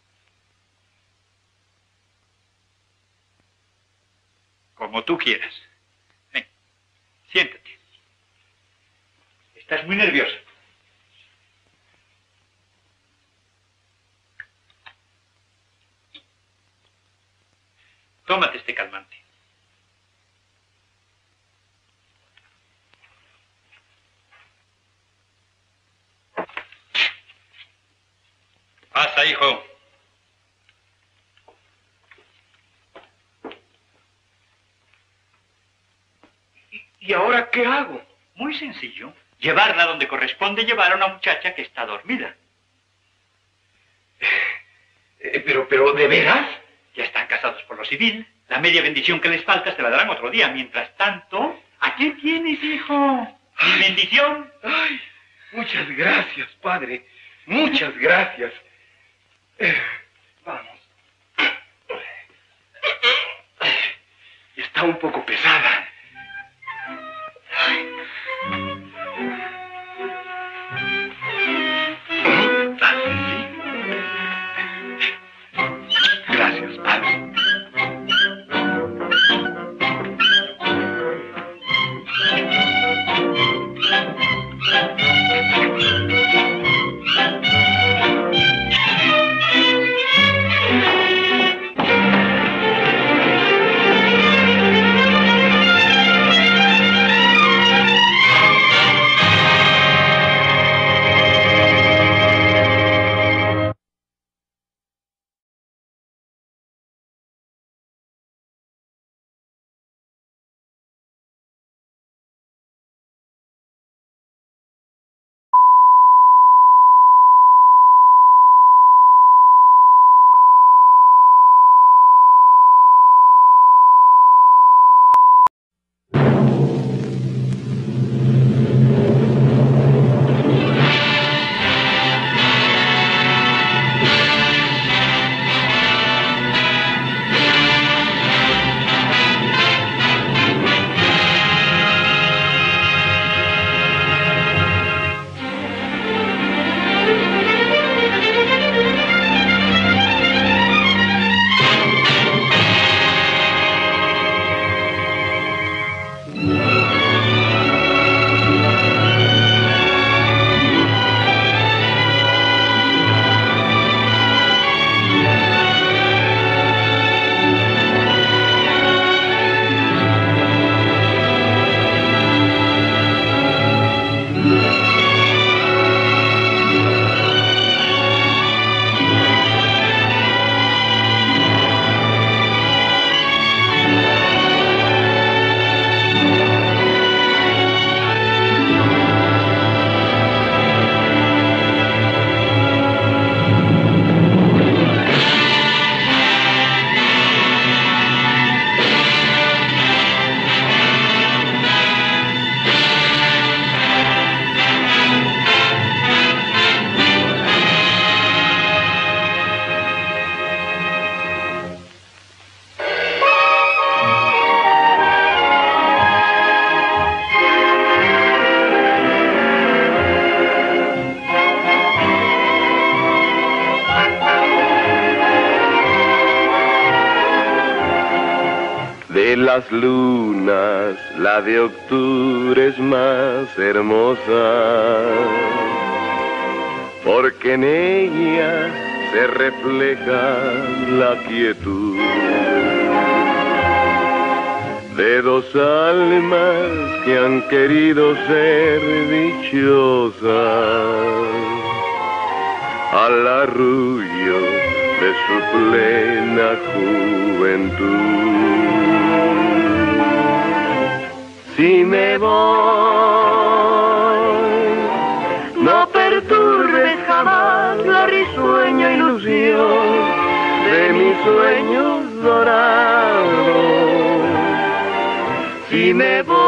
Como tú quieras. Ven, siéntate. Estás muy nerviosa. Tómate este calmante. Pasa, hijo. ¿Y ahora qué hago? Muy sencillo. Llevarla donde corresponde llevar a una muchacha que está dormida. Pero, ¿de veras? Ya están casados por lo civil. La media bendición que les falta se la darán otro día. Mientras tanto, ¿aquí tienes, hijo? Mi bendición. Ay, muchas gracias, padre. Muchas gracias. Vamos. Está un poco pesada. Gracias, padre. de las lunas, la de octubre es más hermosa, porque en ella se refleja la quietud de dos almas que han querido ser dichosas al arrullo de su plena juventud. Si me voy, no perturbes jamás la risueña ilusión de mis sueños dorados. Si me voy,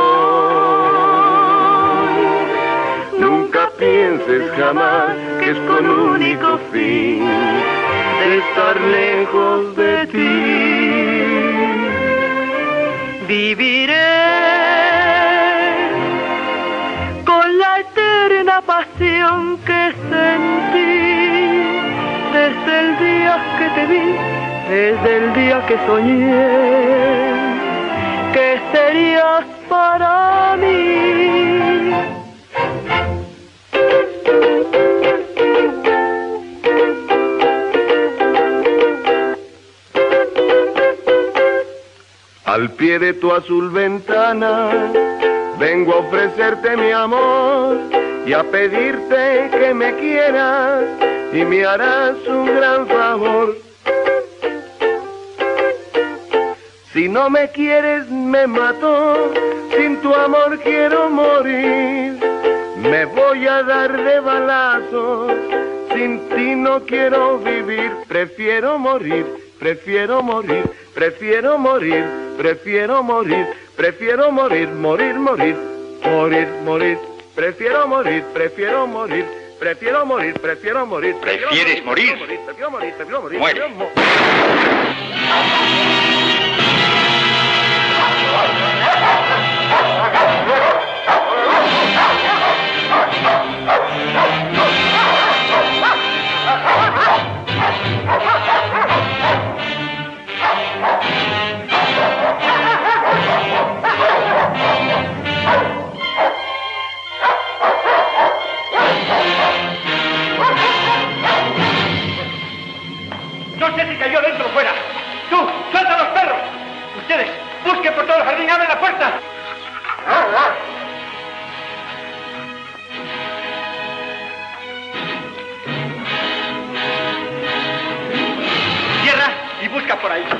nunca pienses jamás que es con único fin de estar lejos de ti. Viviré con la eterna pasión que sentí desde el día que te vi, desde el día que soñé que serías para mí. Al pie de tu azul ventana vengo a ofrecerte mi amor y a pedirte que me quieras y me harás un gran favor. Si no me quieres me mato, sin tu amor quiero morir. Me voy a dar de balazos, sin ti no quiero vivir. Prefiero morir, prefiero morir, prefiero morir, prefiero morir, prefiero morir, morir, morir, morir, morir. Prefiero morir, prefiero morir, prefiero morir, prefiero morir. ¿Prefieres morir? Prefiero morir, prefiero morir. Muere. No sé si cayó dentro o fuera. ¡Tú, suelta a los perros! Ustedes, busquen por todo el jardín, abren la puerta. Cierra y busca por ahí.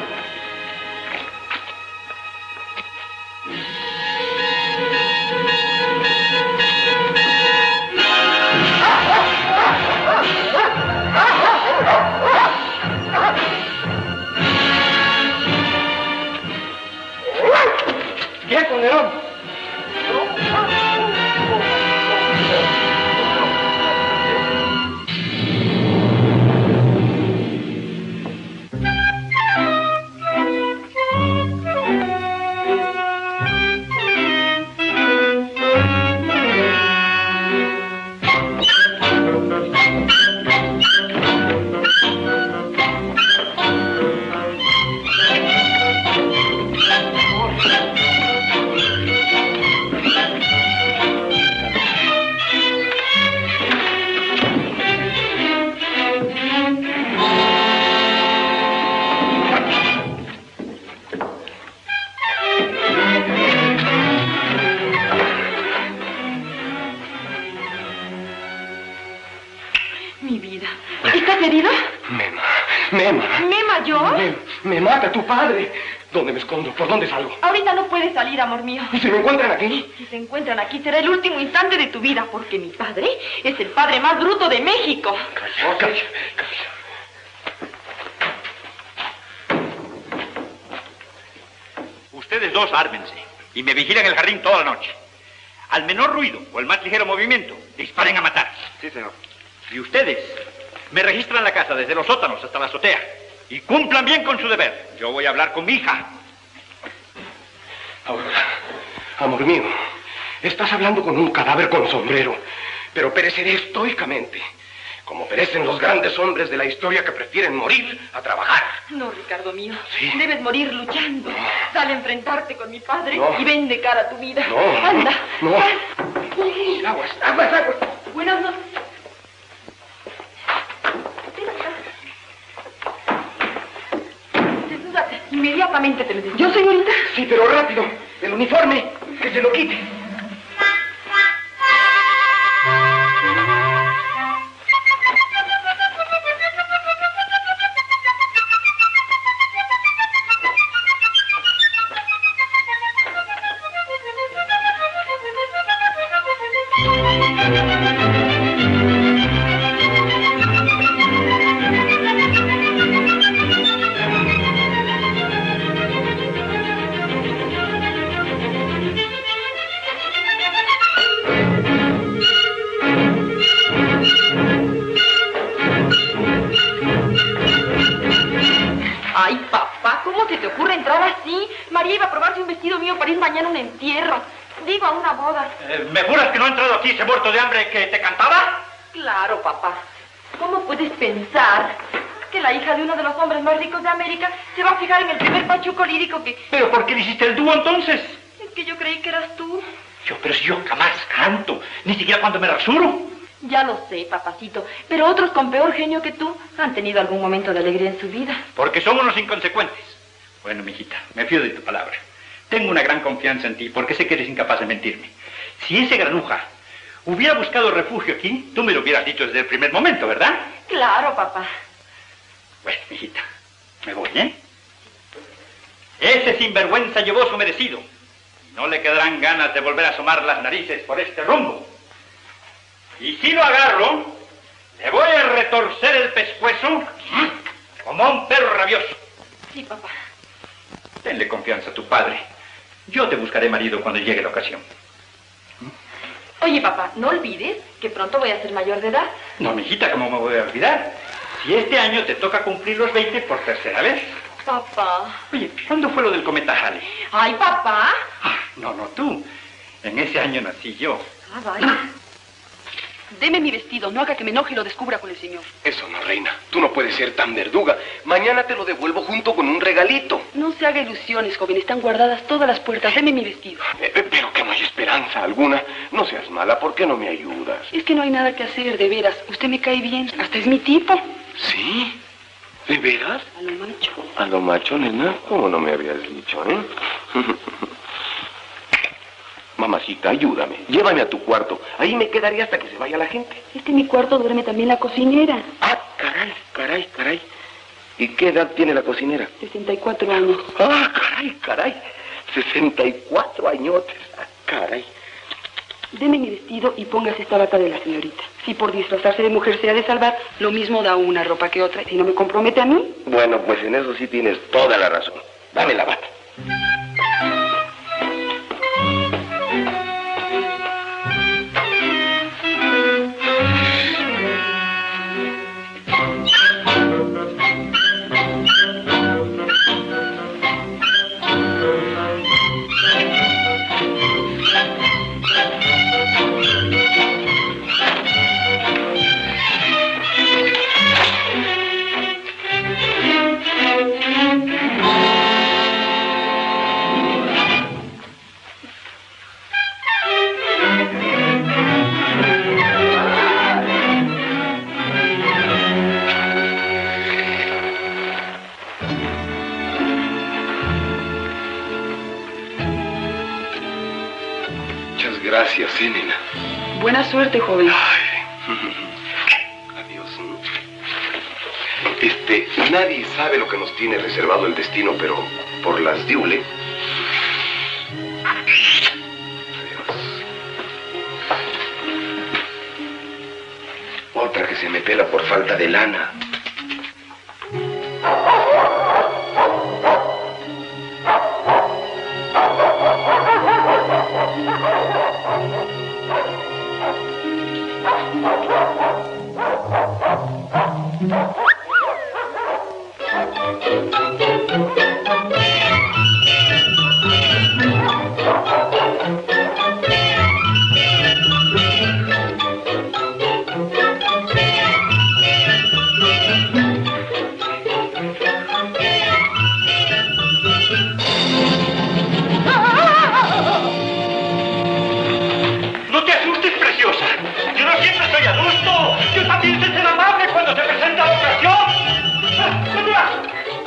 ¡Bien, Calderón! Me mata tu padre. ¿Dónde me escondo? ¿Por dónde salgo? Ahorita no puedes salir, amor mío. ¿Y si me encuentran aquí? Si se encuentran aquí será el último instante de tu vida, porque mi padre es el padre más bruto de México. Calla, calla, calla. Ustedes dos ármense y me vigilan el jardín toda la noche. Al menor ruido o el más ligero movimiento, disparen a matar. Sí, señor. Y ustedes me registran la casa desde los sótanos hasta la azotea. Y cumplan bien con su deber. Yo voy a hablar con mi hija. Aurora, amor mío, estás hablando con un cadáver con sombrero, pero pereceré estoicamente, Como perecen los grandes hombres de la historia que prefieren morir a trabajar. No, Ricardo mío. Sí. Debes morir luchando. Sal a enfrentarte con mi padre No. y vende cara a tu vida. No. Anda. No. Aguas. Buenas noches. Desnúdate. Inmediatamente te necesito. ¿Yo, señorita? Sí, pero rápido. El uniforme, que se lo quite. Ay, papá, ¿cómo se te ocurre entrar así? María iba a probarse un vestido mío para ir mañana a un entierro. Digo, a una boda. ¿Me juras que no ha entrado aquí ese muerto de hambre que te cantaba? Claro, papá. ¿Cómo puedes pensar que la hija de uno de los hombres más ricos de América se va a fijar en el primer pachuco lírico que... ¿Pero por qué le hiciste el dúo entonces? Es que yo creí que eras tú. Pero si yo jamás canto, ni siquiera cuando me rasuro. Ya lo sé, papacito, pero otros con peor genio que tú han tenido algún momento de alegría en su vida. Porque son unos inconsecuentes. Bueno, mijita, me fío de tu palabra. Tengo una gran confianza en ti, porque sé que eres incapaz de mentirme. Si ese granuja hubiera buscado refugio aquí, tú me lo hubieras dicho desde el primer momento, ¿verdad? Claro, papá. Bueno, mijita, me voy, ¿eh? Ese sinvergüenza llevó su merecido. No le quedarán ganas de volver a asomar las narices por este rumbo. Y si lo agarro, le voy a retorcer el pescuezo como a un perro rabioso. Sí, papá. Tenle confianza a tu padre. Yo te buscaré marido cuando llegue la ocasión. Oye, papá, no olvides que pronto voy a ser mayor de edad. No, mijita, ¿cómo me voy a olvidar? Si este año te toca cumplir los 20 por tercera vez. Papá. Oye, ¿cuándo fue lo del cometa Halley? Ay, papá. No, tú. En ese año nací yo. Ah, vaya. Deme mi vestido, no haga que me enoje y lo descubra con el señor. Eso no, reina. Tú no puedes ser tan verduga. Mañana te lo devuelvo junto con un regalito. No se haga ilusiones, joven. Están guardadas todas las puertas. Deme mi vestido. Pero que no hay esperanza alguna. No seas mala, ¿por qué no me ayudas? Es que no hay nada que hacer, de veras. Usted me cae bien. Hasta es mi tipo. ¿Sí? ¿De veras? A lo macho. ¿A lo macho, nena? ¿Cómo no me habías dicho, eh? Mamacita, ayúdame. Llévame a tu cuarto. Ahí me quedaré hasta que se vaya la gente. Es que en mi cuarto duerme también la cocinera. Ah, caray. ¿Y qué edad tiene la cocinera? 64 años. Ah, caray. 64 añotes. Ah, caray. Deme mi vestido y póngase esta bata de la señorita. Si por disfrazarse de mujer se ha de salvar, lo mismo da una ropa que otra. Si no me compromete a mí. Bueno, pues en eso sí tienes toda la razón. Dame la bata. Gracias, nena. Buena suerte, joven. Adiós. Nadie sabe lo que nos tiene reservado el destino, pero por las Diule. Adiós. Otra que se me pela por falta de lana.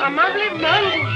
amables mangos.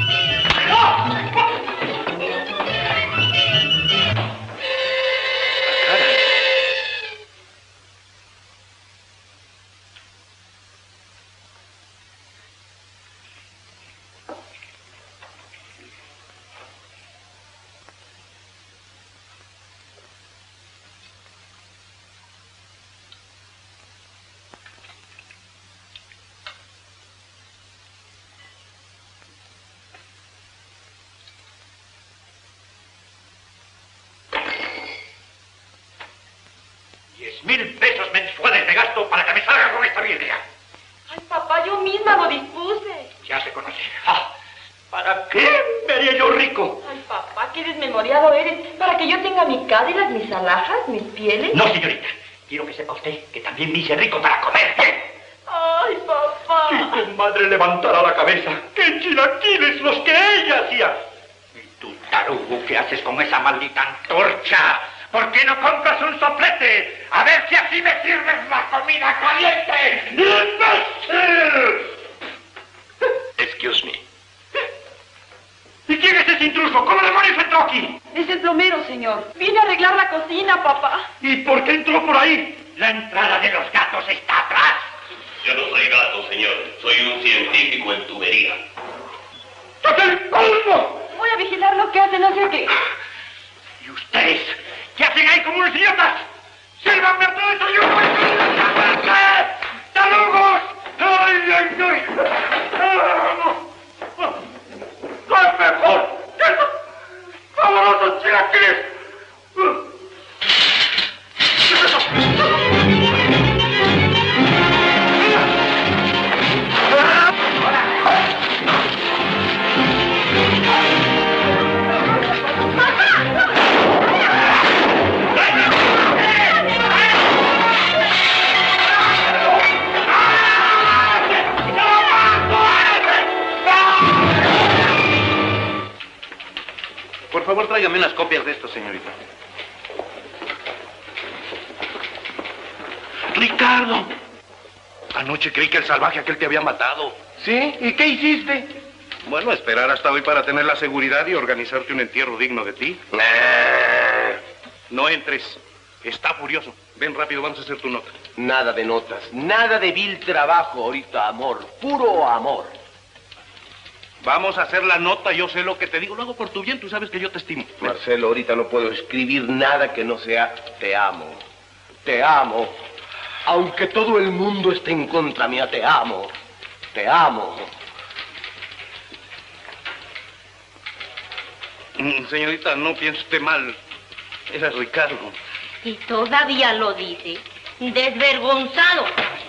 $10,000 pesos mensuales de gasto para que me salga con esta idea. Ay, papá, yo misma lo dispuse. Ya se conoce. ¿Para qué me haría yo rico? Ay, papá, qué desmemoriado eres. ¿Para que yo tenga mi cádilas, mis alhajas, mis pieles? No, señorita. Quiero que sepa usted que también me hice rico para comer bien. Ay, papá. Si tu madre levantara la cabeza, ¡qué chilaquiles los que ella hacía! Y tú, tarugo, ¿qué haces con esa maldita antorcha? ¿Por qué no compras un soplete? A ver si así me sirves la comida caliente. ¡Imbécil! Excuse me. ¿Y quién es ese intruso? ¿Cómo demonios entró aquí? Es el plomero, señor. Viene a arreglar la cocina, papá. ¿Y por qué entró por ahí? La entrada de los gatos está atrás. Yo no soy gato, señor. Soy un científico en tubería. ¡Es el colmo! Voy a vigilar lo que hacen, no sé qué. ¿Y ustedes? ¿Qué hacen ahí como unos idiotas? ¡Sírvanme a todo desayuno! ¡Talugos! ¡Ay, ay, ay! ¡No es mejor! ¡Fabulosos chilaquiles! Por favor, tráigame unas copias de esto, señorita. Ricardo. Anoche creí que el salvaje aquel te había matado. ¿Sí? ¿Y qué hiciste? Bueno, esperar hasta hoy para tener la seguridad y organizarte un entierro digno de ti. No entres. Está furioso. Ven rápido, vamos a hacer tu nota. Nada de notas, nada de vil trabajo ahorita, amor. Puro amor. Vamos a hacer la nota, yo sé lo que te digo. Lo hago por tu bien, tú sabes que yo te estimo. Marcelo, ahorita no puedo escribir nada que no sea te amo. Te amo. Aunque todo el mundo esté en contra mía, te amo. Te amo. Señorita, no piense usted mal. Era Ricardo. Y todavía lo dice. Desvergonzado.